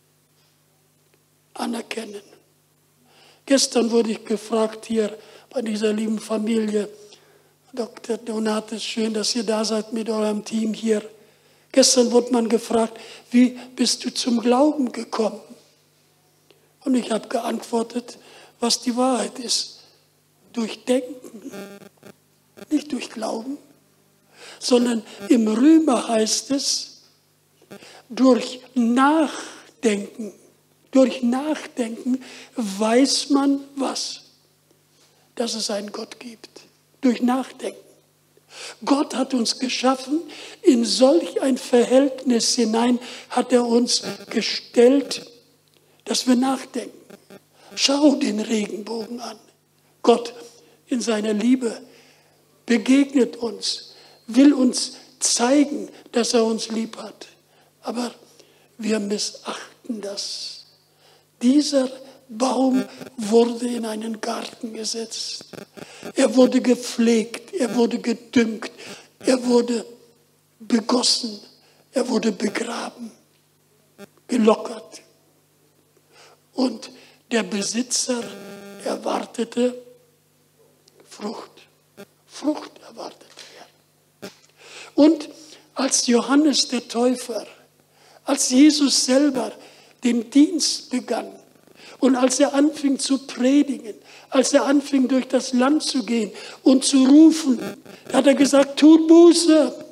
anerkennen. Gestern wurde ich gefragt hier bei dieser lieben Familie: Dr. Donatus, schön, dass ihr da seid mit eurem Team hier. Gestern wurde man gefragt: Wie bist du zum Glauben gekommen? Und ich habe geantwortet, was die Wahrheit ist. Durch Denken, nicht durch Glauben, sondern im Römer heißt es, durch Nachdenken. Durch Nachdenken weiß man was? Dass es einen Gott gibt. Durch Nachdenken. Gott hat uns geschaffen, in solch ein Verhältnis hinein hat er uns gestellt, dass wir nachdenken. Schau den Regenbogen an. Gott in seiner Liebe begegnet uns, will uns zeigen, dass er uns lieb hat. Aber wir missachten das. Dieser Baum wurde in einen Garten gesetzt. Er wurde gepflegt, er wurde gedüngt, er wurde begossen, er wurde begraben, gelockert. Und der Besitzer erwartete Frucht. Frucht erwartete er. Und als Johannes der Täufer, als Jesus selber den Dienst begann und als er anfing zu predigen, als er anfing durch das Land zu gehen und zu rufen, hat er gesagt: Tut Buße,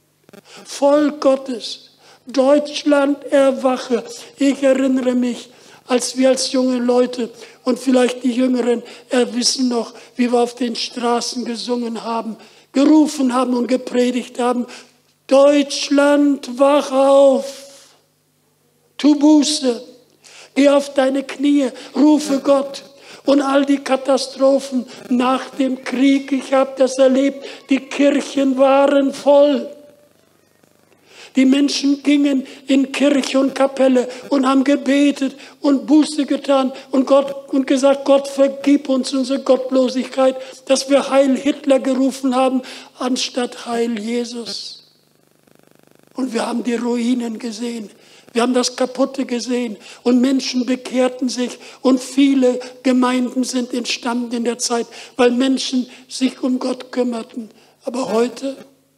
Volk Gottes, Deutschland erwache. Ich erinnere mich, als wir als junge Leute und vielleicht die Jüngeren wissen noch, wie wir auf den Straßen gesungen haben, gerufen haben und gepredigt haben: Deutschland, wach auf, tu Buße, geh auf deine Knie, rufe Gott. Und all die Katastrophen nach dem Krieg, ich habe das erlebt, die Kirchen waren voll. Die Menschen gingen in Kirche und Kapelle und haben gebetet und Buße getan und gesagt: Gott, vergib uns unsere Gottlosigkeit, dass wir Heil Hitler gerufen haben, anstatt Heil Jesus. Und wir haben die Ruinen gesehen. Wir haben das Kaputte gesehen und Menschen bekehrten sich und viele Gemeinden sind entstanden in der Zeit, weil Menschen sich um Gott kümmerten. Aber heute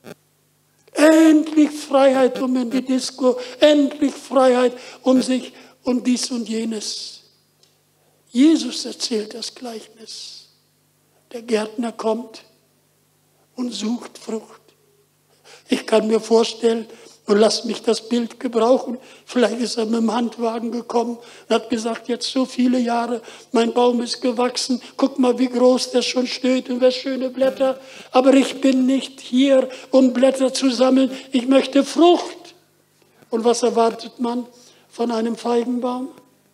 endlich Freiheit um in die Disco, endlich Freiheit um sich und dies und jenes. Jesus erzählt das Gleichnis. Der Gärtner kommt und sucht Frucht. Ich kann mir vorstellen, und lass mich das Bild gebrauchen, vielleicht ist er mit dem Handwagen gekommen und hat gesagt: Jetzt so viele Jahre, mein Baum ist gewachsen, guck mal, wie groß der schon steht und was schöne Blätter. Aber ich bin nicht hier, um Blätter zu sammeln, ich möchte Frucht. Und was erwartet man von einem Feigenbaum?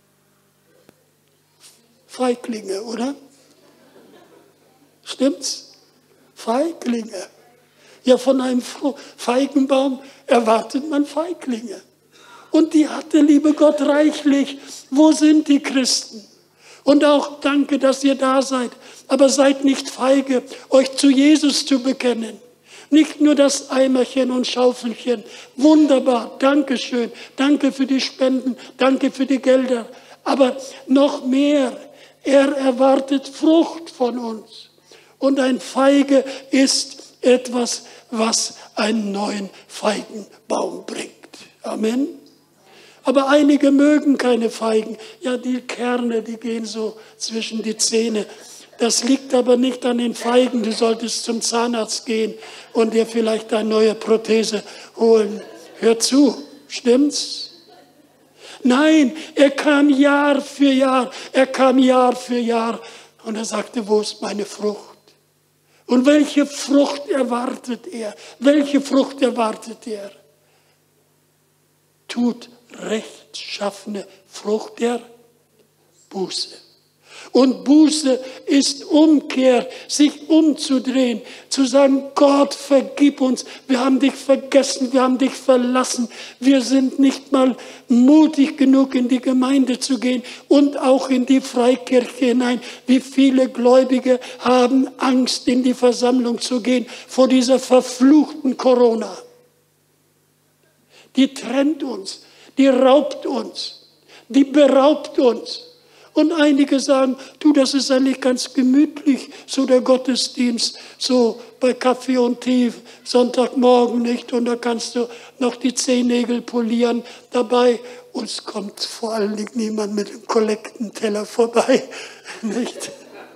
Feiglinge, oder? Stimmt's? Feiglinge. Ja, von einem Feigenbaum erwartet man Feiglinge. Und die hat der liebe Gott reichlich. Wo sind die Christen? Und auch danke, dass ihr da seid. Aber seid nicht feige, euch zu Jesus zu bekennen. Nicht nur das Eimerchen und Schaufelchen. Wunderbar, danke schön. Danke für die Spenden, danke für die Gelder. Aber noch mehr, er erwartet Frucht von uns. Und ein Feige ist etwas, was einen neuen Feigenbaum bringt. Amen. Aber einige mögen keine Feigen. Ja, die Kerne, die gehen so zwischen die Zähne. Das liegt aber nicht an den Feigen. Du solltest zum Zahnarzt gehen und dir vielleicht eine neue Prothese holen. Hör zu, stimmt's? Nein, er kam Jahr für Jahr. Er kam Jahr für Jahr. Und er sagte, wo ist meine Frucht? Und welche Frucht erwartet er? Welche Frucht erwartet er? Tut rechtschaffene Frucht der Buße. Und Buße ist Umkehr, sich umzudrehen, zu sagen, Gott, vergib uns, wir haben dich vergessen, wir haben dich verlassen, wir sind nicht mal mutig genug, in die Gemeinde zu gehen und auch in die Freikirche hinein. Wie viele Gläubige haben Angst, in die Versammlung zu gehen vor dieser verfluchten Corona. Die trennt uns, die raubt uns, die beraubt uns. Und einige sagen, du, das ist eigentlich ganz gemütlich, so der Gottesdienst, so bei Kaffee und Tee, Sonntagmorgen nicht. Und da kannst du noch die Zehennägel polieren dabei. Uns kommt vor allen Dingen niemand mit dem Kollektenteller vorbei. Nicht?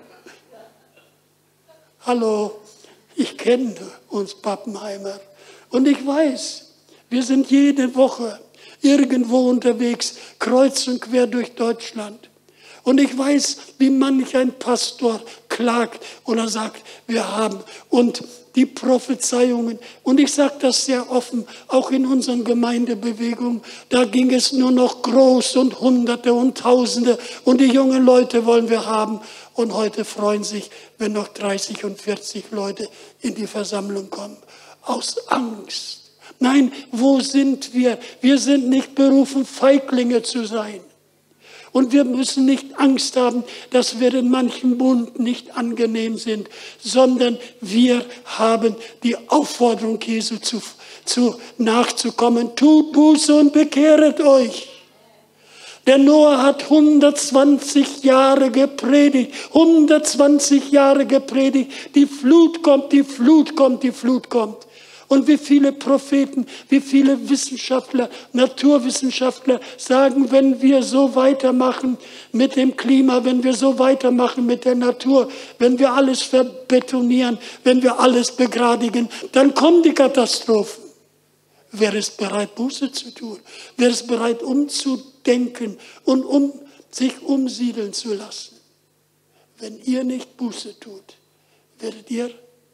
Hallo, ich kenne uns Pappenheimer. Und ich weiß, wir sind jede Woche irgendwo unterwegs, kreuz und quer durch Deutschland. Und ich weiß, wie manch ein Pastor klagt und er sagt, wir haben. Und die Prophezeiungen, und ich sage das sehr offen, auch in unseren Gemeindebewegungen, da ging es nur noch groß und Hunderte und Tausende und die jungen Leute wollen wir haben. Und heute freuen sich, wenn noch 30 und 40 Leute in die Versammlung kommen. Aus Angst. Nein, wo sind wir? Wir sind nicht berufen, Feiglinge zu sein. Und wir müssen nicht Angst haben, dass wir in manchem Bund nicht angenehm sind, sondern wir haben die Aufforderung Jesu nachzukommen. Tut Buße und bekehret euch. Der Noah hat 120 Jahre gepredigt, 120 Jahre gepredigt. Die Flut kommt, die Flut kommt, die Flut kommt. Und wie viele Propheten, wie viele Wissenschaftler, Naturwissenschaftler sagen, wenn wir so weitermachen mit dem Klima, wenn wir so weitermachen mit der Natur, wenn wir alles verbetonieren, wenn wir alles begradigen, dann kommen die Katastrophen. Wer ist bereit, Buße zu tun? Wer ist bereit, umzudenken und sich umsiedeln zu lassen? Wenn ihr nicht Buße tut, werdet ihr.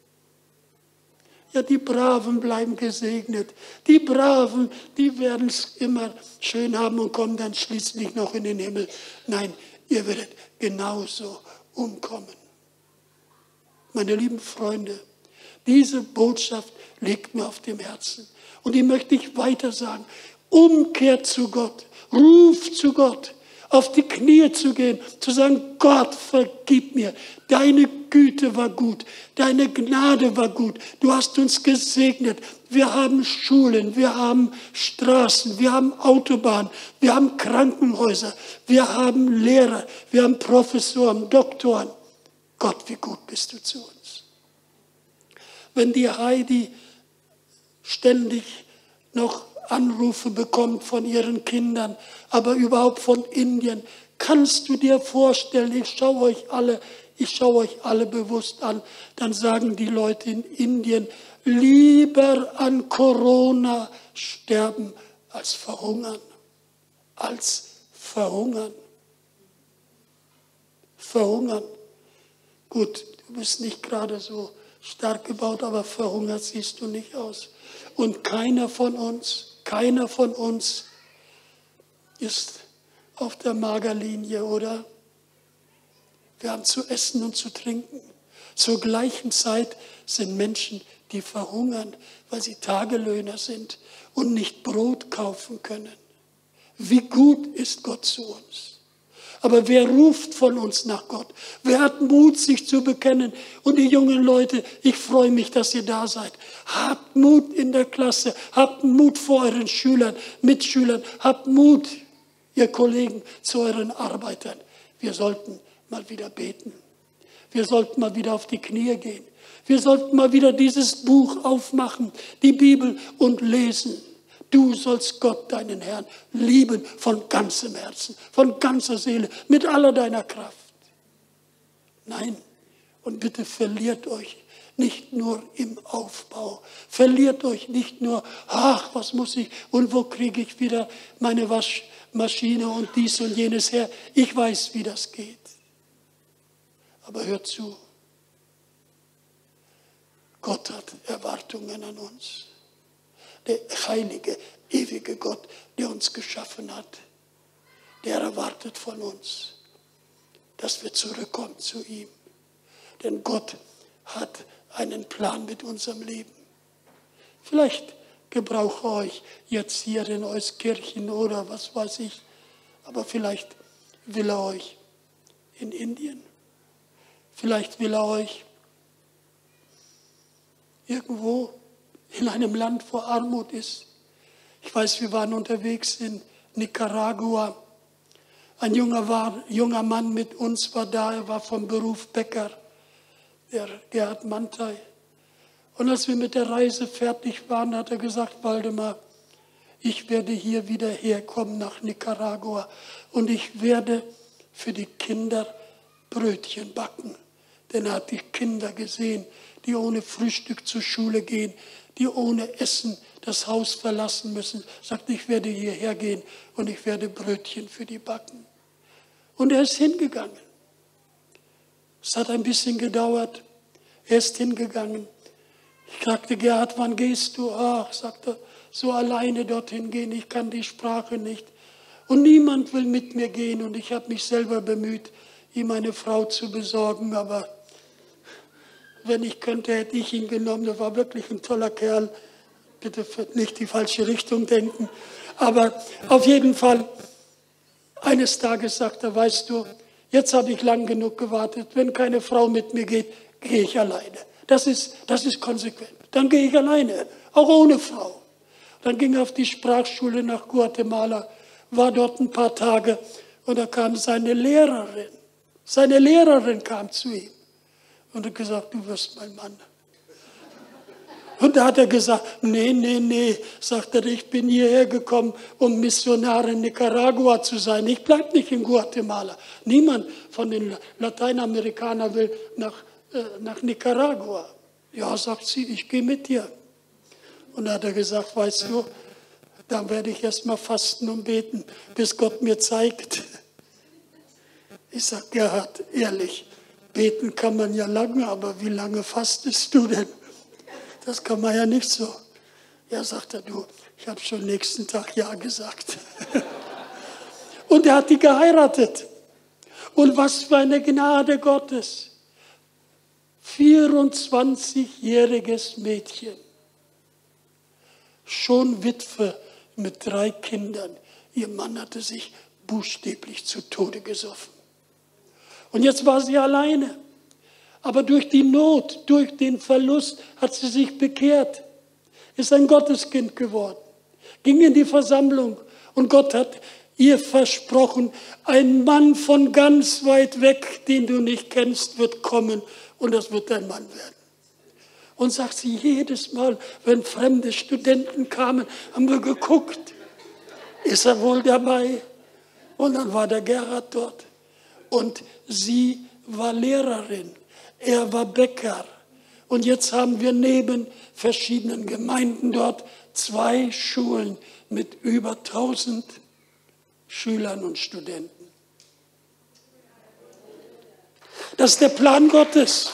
Ja, die Braven bleiben gesegnet. Die Braven, die werden es immer schön haben und kommen dann schließlich noch in den Himmel. Nein, ihr werdet genauso umkommen. Meine lieben Freunde, diese Botschaft liegt mir auf dem Herzen. Und die möchte ich weiter sagen. Umkehrt zu Gott, ruft zu Gott. Auf die Knie zu gehen, zu sagen, Gott, vergib mir. Deine Güte war gut, deine Gnade war gut. Du hast uns gesegnet. Wir haben Schulen, wir haben Straßen, wir haben Autobahnen, wir haben Krankenhäuser, wir haben Lehrer, wir haben Professoren, Doktoren. Gott, wie gut bist du zu uns. Wenn die Heidi ständig noch Anrufe bekommt von ihren Kindern, aber überhaupt von Indien. Kannst du dir vorstellen, ich schaue euch alle bewusst an, dann sagen die Leute in Indien, lieber an Corona sterben als verhungern. Als verhungern. Verhungern. Gut, du bist nicht gerade so stark gebaut, aber verhungert siehst du nicht aus. Und keiner von uns ist auf der Magerlinie, oder? Wir haben zu essen und zu trinken. Zur gleichen Zeit sind Menschen, die verhungern, weil sie Tagelöhner sind und nicht Brot kaufen können. Wie gut ist Gott zu uns. Aber wer ruft von uns nach Gott? Wer hat Mut, sich zu bekennen? Und die jungen Leute, ich freue mich, dass ihr da seid. Habt Mut in der Klasse. Habt Mut vor euren Schülern, Mitschülern. Habt Mut, ihr Kollegen, zu euren Arbeitern. Wir sollten mal wieder beten. Wir sollten mal wieder auf die Knie gehen. Wir sollten mal wieder dieses Buch aufmachen, die Bibel, und lesen. Du sollst Gott, deinen Herrn, lieben von ganzem Herzen, von ganzer Seele, mit aller deiner Kraft. Nein, und bitte verliert euch nicht nur im Aufbau. Verliert euch nicht nur, ach, was muss ich und wo kriege ich wieder meine Waschmaschine und dies und jenes her. Ich weiß, wie das geht. Aber hört zu, Gott hat Erwartungen an uns. Der heilige, ewige Gott, der uns geschaffen hat, der erwartet von uns, dass wir zurückkommen zu ihm. Denn Gott hat einen Plan mit unserem Leben. Vielleicht gebrauche euch jetzt hier in Euskirchen oder was weiß ich, aber vielleicht will er euch in Indien. Vielleicht will er euch irgendwo in einem Land, wo Armut ist. Ich weiß, wir waren unterwegs in Nicaragua. Ein junger Mann mit uns war da, er war vom Beruf Bäcker, der Gerhard Mantei. Und als wir mit der Reise fertig waren, hat er gesagt, Waldemar, ich werde hier wieder herkommen nach Nicaragua und ich werde für die Kinder Brötchen backen. Denn er hat die Kinder gesehen, die ohne Frühstück zur Schule gehen, die ohne Essen das Haus verlassen müssen. Er sagt, ich werde hierher gehen und ich werde Brötchen für die backen. Und er ist hingegangen. Es hat ein bisschen gedauert. Er ist hingegangen. Ich sagte, Gerhard, wann gehst du? Ach, sagt er, so alleine dorthin gehen, ich kann die Sprache nicht. Und niemand will mit mir gehen. Und ich habe mich selber bemüht, ihm eine Frau zu besorgen. Aber wenn ich könnte, hätte ich ihn genommen. Er war wirklich ein toller Kerl. Bitte nicht die falsche Richtung denken. Aber auf jeden Fall, eines Tages sagt er, weißt du, jetzt habe ich lang genug gewartet. Wenn keine Frau mit mir geht, gehe ich alleine. Das ist konsequent. Dann gehe ich alleine, auch ohne Frau. Dann ging er auf die Sprachschule nach Guatemala, war dort ein paar Tage und da kam seine Lehrerin. Seine Lehrerin kam zu ihm und hat gesagt, du wirst mein Mann. Und da hat er gesagt, nee, sagt er, ich bin hierher gekommen, um Missionar in Nicaragua zu sein. Ich bleibe nicht in Guatemala. Niemand von den Lateinamerikanern will nach Nicaragua. Ja, sagt sie, ich gehe mit dir. Und da hat er gesagt, weißt du, dann werde ich erst mal fasten und beten, bis Gott mir zeigt. Ich sage, Gerhard, ehrlich, beten kann man ja lange, aber wie lange fastest du denn? Das kann man ja nicht so. Ja, sagt er, du, ich habe schon nächsten Tag Ja gesagt. Und er hat die geheiratet. Und was für eine Gnade Gottes. 24-jähriges Mädchen. Schon Witwe mit 3 Kindern. Ihr Mann hatte sich buchstäblich zu Tode gesoffen. Und jetzt war sie alleine. Aber durch die Not, durch den Verlust hat sie sich bekehrt. Ist ein Gotteskind geworden. Ging in die Versammlung und Gott hat ihr versprochen, ein Mann von ganz weit weg, den du nicht kennst, wird kommen und das wird dein Mann werden. Und sagt sie, jedes Mal, wenn fremde Studenten kamen, haben wir geguckt, ist er wohl dabei? Und dann war der Gerhard dort und sie war Lehrerin. Er war Bäcker. Und jetzt haben wir neben verschiedenen Gemeinden dort 2 Schulen mit über 1000 Schülern und Studenten. Das ist der Plan Gottes.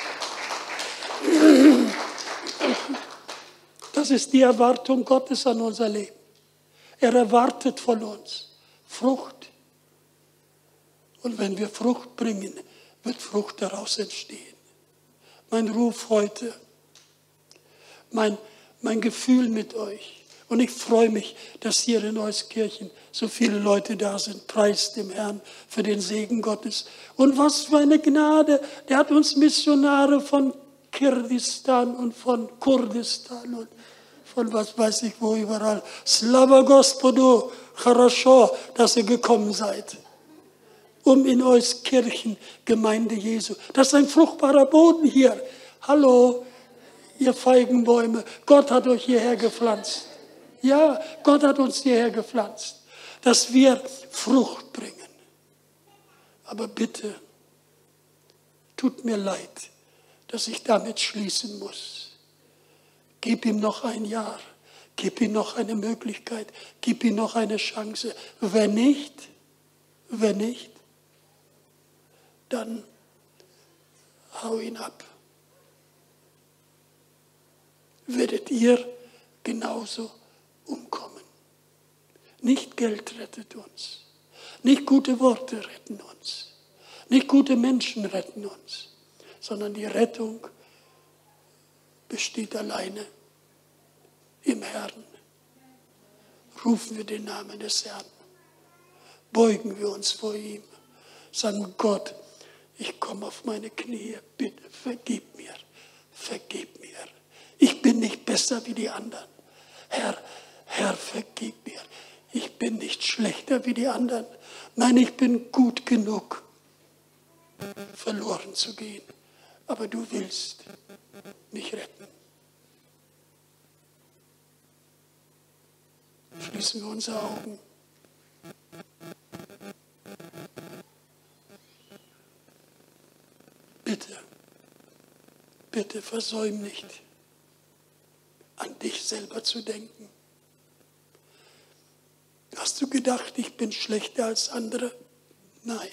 Das ist die Erwartung Gottes an unser Leben. Er erwartet von uns Frucht. Und wenn wir Frucht bringen, wird Frucht daraus entstehen. Mein Ruf heute, mein Gefühl mit euch. Und ich freue mich, dass hier in Euskirchen so viele Leute da sind. Preist dem Herrn für den Segen Gottes. Und was für eine Gnade. Der hat uns Missionare von Kirgisistan und von Kurdistan und von was weiß ich wo überall. Slava Gospodu, Charasho, dass ihr gekommen seid. Um in Euskirchen, Gemeinde Jesu. Das ist ein fruchtbarer Boden hier. Hallo, ihr Feigenbäume. Gott hat euch hierher gepflanzt. Ja, Gott hat uns hierher gepflanzt, dass wir Frucht bringen. Aber bitte, tut mir leid, dass ich damit schließen muss. Gib ihm noch ein Jahr, gib ihm noch eine Möglichkeit, gib ihm noch eine Chance. Wenn nicht, dann hau ihn ab. Werdet ihr genauso umkommen. Nicht Geld rettet uns. Nicht gute Worte retten uns. Nicht gute Menschen retten uns. Sondern die Rettung besteht alleine im Herrn. Rufen wir den Namen des Herrn. Beugen wir uns vor ihm. Sagen, Gott, ich komme auf meine Knie. Bitte vergib mir. Vergib mir. Ich bin nicht besser wie die anderen. Herr, vergib mir. Ich bin nicht schlechter wie die anderen. Nein, ich bin gut genug, verloren zu gehen. Aber du willst mich retten. Schließen wir unsere Augen. Bitte versäum nicht, an dich selber zu denken. Hast du gedacht, ich bin schlechter als andere? Nein.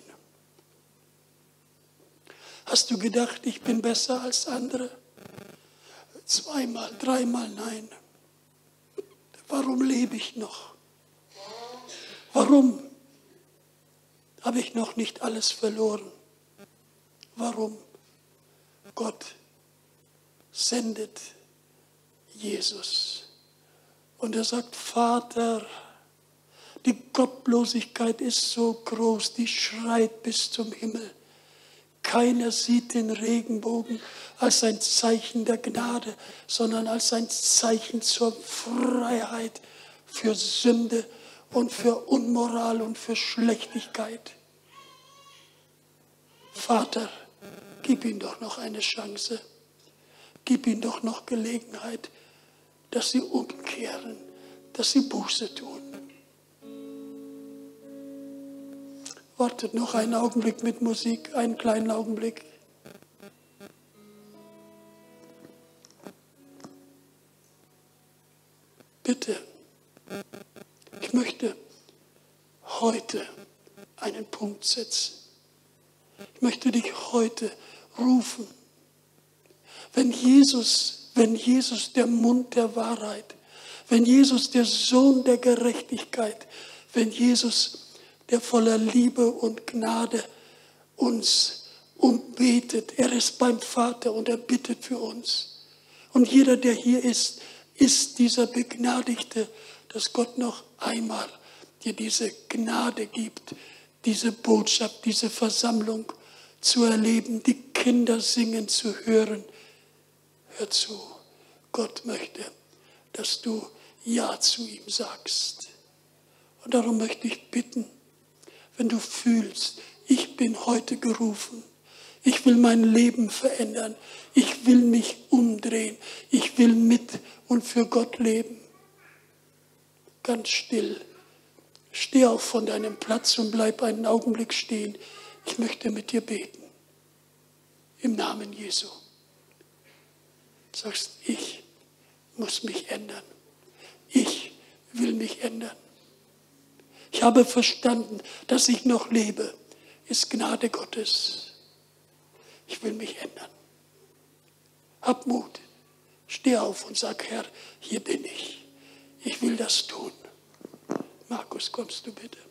Hast du gedacht, ich bin besser als andere? Zweimal, dreimal nein. Warum lebe ich noch? Warum habe ich noch nicht alles verloren? Warum? Gott sendet Jesus. Und er sagt, Vater, die Gottlosigkeit ist so groß, die schreit bis zum Himmel. Keiner sieht den Regenbogen als ein Zeichen der Gnade, sondern als ein Zeichen zur Freiheit für Sünde und für Unmoral und für Schlechtigkeit. Vater, gib ihm doch noch eine Chance. Gib ihm doch noch Gelegenheit, dass sie umkehren, dass sie Buße tun. Wartet noch einen Augenblick mit Musik, einen kleinen Augenblick. Bitte, ich möchte heute einen Punkt setzen. Ich möchte dich heute rufen. Wenn Jesus der Mund der Wahrheit, wenn Jesus der Sohn der Gerechtigkeit, wenn Jesus der voller Liebe und Gnade uns umbetet. Er ist beim Vater und er bittet für uns. Und jeder, der hier ist, ist dieser Begnadigte, dass Gott noch einmal dir diese Gnade gibt, diese Botschaft, diese Versammlung zu erleben, die Kinder singen zu hören. Hör zu, Gott möchte, dass du Ja zu ihm sagst. Und darum möchte ich bitten, wenn du fühlst, ich bin heute gerufen, ich will mein Leben verändern, ich will mich umdrehen, ich will mit und für Gott leben. Ganz still, steh auf von deinem Platz und bleib einen Augenblick stehen. Ich möchte mit dir beten, im Namen Jesu. Du sagst, ich muss mich ändern, ich will mich ändern. Ich habe verstanden, dass ich noch lebe, ist Gnade Gottes. Ich will mich ändern. Hab Mut. Steh auf und sag, Herr, hier bin ich. Ich will das tun. Markus, kommst du bitte?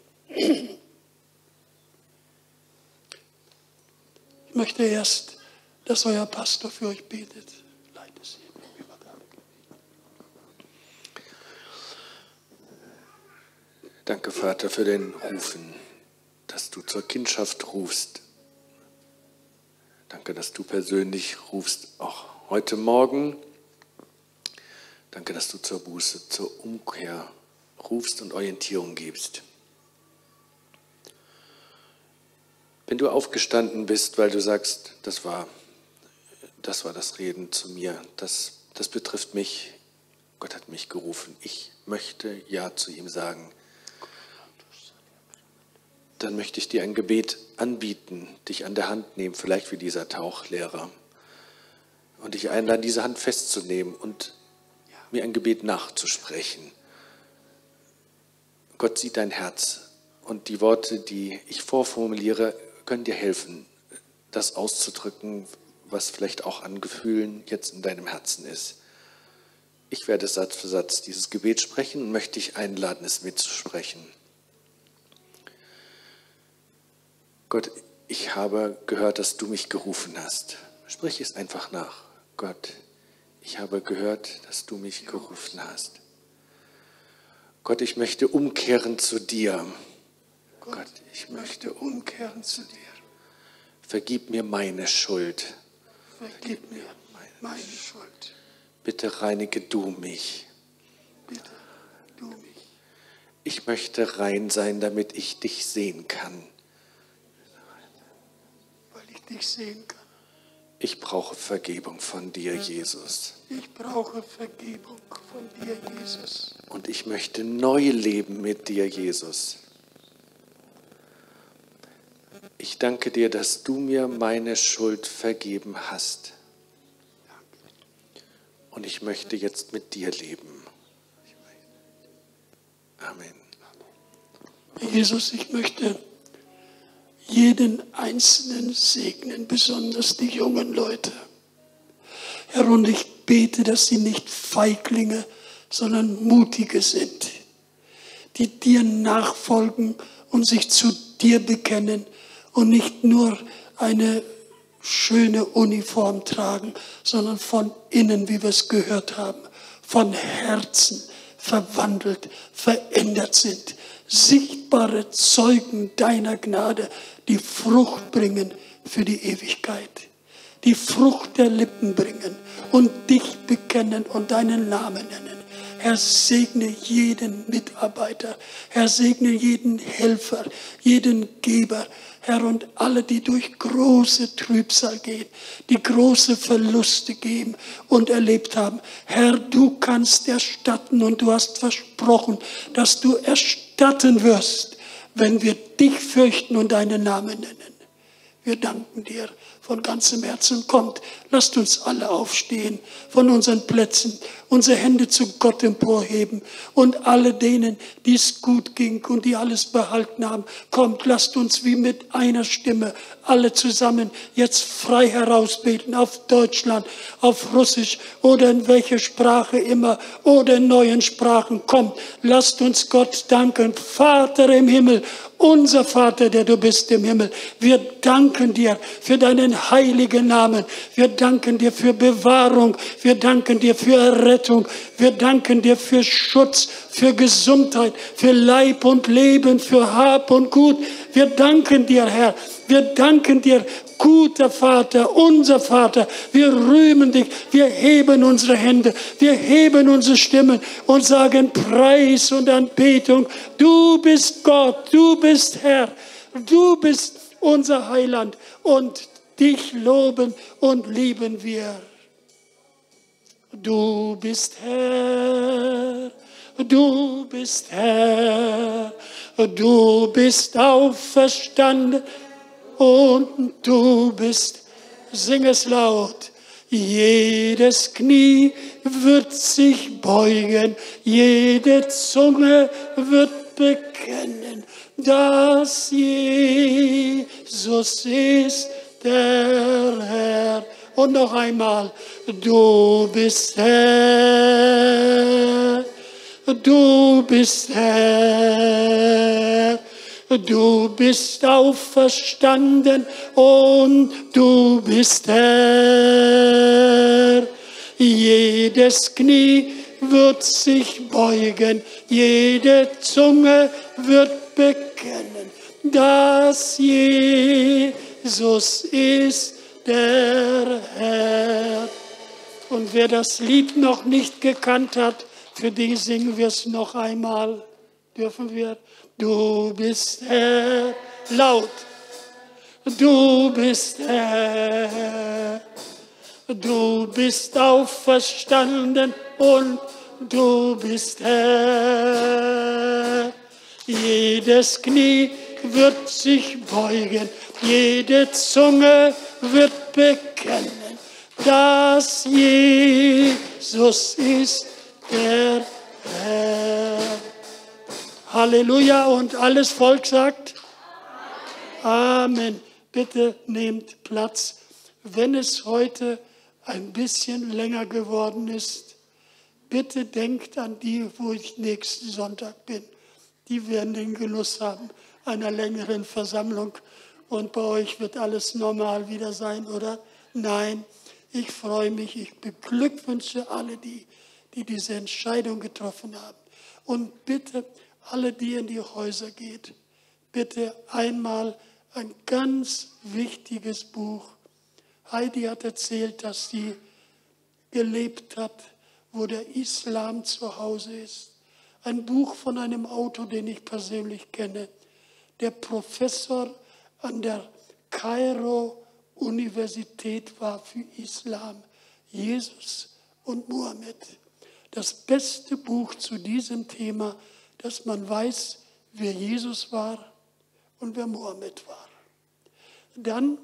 Ich möchte erst, dass euer Pastor für euch betet. Leite sie in der Übergabe. Danke, Vater, für den Rufen, dass du zur Kindschaft rufst. Danke, dass du persönlich rufst, auch heute Morgen. Danke, dass du zur Buße, zur Umkehr rufst und Orientierung gibst. Wenn du aufgestanden bist, weil du sagst, das war das Reden zu mir, das betrifft mich, Gott hat mich gerufen, ich möchte Ja zu ihm sagen, dann möchte ich dir ein Gebet anbieten, dich an der Hand nehmen, vielleicht wie dieser Tauchlehrer, und dich einladen, diese Hand festzunehmen und mir ein Gebet nachzusprechen. Gott sieht dein Herz und die Worte, die ich vorformuliere, können dir helfen, das auszudrücken, was vielleicht auch an Gefühlen jetzt in deinem Herzen ist. Ich werde Satz für Satz dieses Gebet sprechen und möchte dich einladen, es mitzusprechen. Gott, ich habe gehört, dass du mich gerufen hast. Sprich es einfach nach. Gott, ich habe gehört, dass du mich gerufen hast. Gott, ich möchte umkehren zu dir. Gott, ich möchte umkehren zu dir. Vergib mir meine Schuld. Vergib mir meine Schuld. Bitte reinige du mich. Bitte du mich. Ich möchte rein sein, damit ich dich sehen kann. Weil ich dich sehen kann. Ich brauche Vergebung von dir, Jesus. Ich brauche Vergebung von dir, Jesus. Und ich möchte neu leben mit dir, Jesus. Ich danke dir, dass du mir meine Schuld vergeben hast. Und ich möchte jetzt mit dir leben. Amen. Jesus, ich möchte jeden Einzelnen segnen, besonders die jungen Leute. Herr, und ich bete, dass sie nicht Feiglinge, sondern Mutige sind, die dir nachfolgen und sich zu dir bekennen und nicht nur eine schöne Uniform tragen, sondern von innen, wie wir es gehört haben, von Herzen verwandelt, verändert sind. Sichtbare Zeugen deiner Gnade, die Frucht bringen für die Ewigkeit. Die Frucht der Lippen bringen und dich bekennen und deinen Namen nennen. Herr, segne jeden Mitarbeiter. Herr, segne jeden Helfer, jeden Geber. Herr, und alle, die durch große Trübsal gehen, die große Verluste geben und erlebt haben. Herr, du kannst erstatten und du hast versprochen, dass du erstatten wirst, wenn wir dich fürchten und deinen Namen nennen. Wir danken dir von ganzem Herzen. Kommt, lasst uns alle aufstehen von unseren Plätzen, unsere Hände zu Gott emporheben und alle denen, die es gut ging und die alles behalten haben. Kommt, lasst uns wie mit einer Stimme alle zusammen jetzt frei herausbeten auf Deutschland, auf Russisch oder in welcher Sprache immer oder in neuen Sprachen. Kommt, lasst uns Gott danken. Vater im Himmel, unser Vater, der du bist im Himmel, wir danken dir für deinen heiligen Namen. Wir danken dir für Bewahrung. Wir danken dir für Errettung. Wir danken dir für Schutz, für Gesundheit, für Leib und Leben, für Hab und Gut. Wir danken dir, Herr. Wir danken dir, guter Vater, unser Vater. Wir rühmen dich. Wir heben unsere Hände. Wir heben unsere Stimmen und sagen Preis und Anbetung. Du bist Gott. Du bist Herr. Du bist unser Heiland. Und dich loben und lieben wir. Du bist Herr. Du bist Herr. Du bist auferstanden. Und du bist, sing es laut, jedes Knie wird sich beugen, jede Zunge wird bekennen, dass Jesus ist der Herr. Und noch einmal, du bist Herr, du bist Herr. Du bist auferstanden und du bist Herr. Jedes Knie wird sich beugen, jede Zunge wird bekennen, dass Jesus ist der Herr. Und wer das Lied noch nicht gekannt hat, für die singen wir es noch einmal. Dürfen wir? Du bist Herr, laut. Du bist Herr. Du bist auferstanden und du bist Herr. Jedes Knie wird sich beugen, jede Zunge wird bekennen, dass Jesus ist der Herr. Halleluja, und alles Volk sagt Amen. Bitte nehmt Platz. Wenn es heute ein bisschen länger geworden ist, bitte denkt an die, wo ich nächsten Sonntag bin. Die werden den Genuss haben einer längeren Versammlung. Und bei euch wird alles normal wieder sein, oder? Nein, ich freue mich, ich beglückwünsche alle, die diese Entscheidung getroffen haben. Und bitte, alle, die in die Häuser geht, bitte einmal ein ganz wichtiges Buch. Heidi hat erzählt, dass sie gelebt hat, wo der Islam zu Hause ist. Ein Buch von einem Autor, den ich persönlich kenne, der Professor an der Kairo-Universität war für Islam, Jesus und Mohammed. Das beste Buch zu diesem Thema, dass man weiß, wer Jesus war und wer Mohammed war. Dann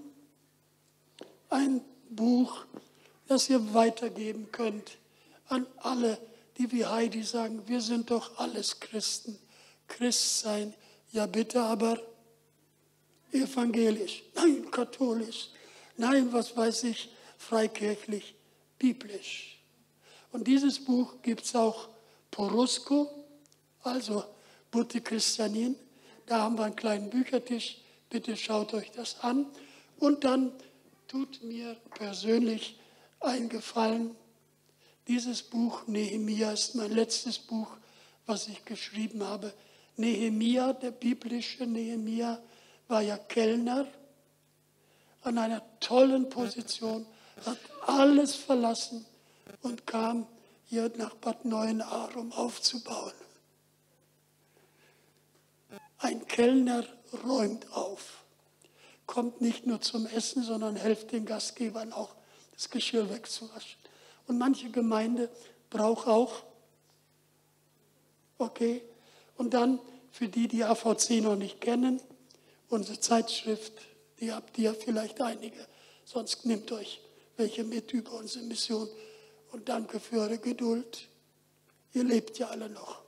ein Buch, das ihr weitergeben könnt an alle, die wie Heidi sagen, wir sind doch alles Christen. Christ sein, ja bitte, aber evangelisch, nein, katholisch, nein, was weiß ich, freikirchlich, biblisch. Und dieses Buch gibt es auch Porosco, also Butte Christianin. Da haben wir einen kleinen Büchertisch, bitte schaut euch das an. Und dann tut mir persönlich einen Gefallen. Dieses Buch Nehemia ist mein letztes Buch, was ich geschrieben habe. Nehemia, der biblische Nehemia, war ja Kellner an einer tollen Position, hat alles verlassen und kam hier nach Bad Neuenahr, um aufzubauen. Ein Kellner räumt auf, kommt nicht nur zum Essen, sondern hilft den Gastgebern auch, das Geschirr wegzuwaschen. Und manche Gemeinde braucht auch, okay, und dann für die, die AVC noch nicht kennen, unsere Zeitschrift, die habt ihr vielleicht einige, sonst nehmt euch welche mit über unsere Mission. Und danke für eure Geduld. Ihr lebt ja alle noch.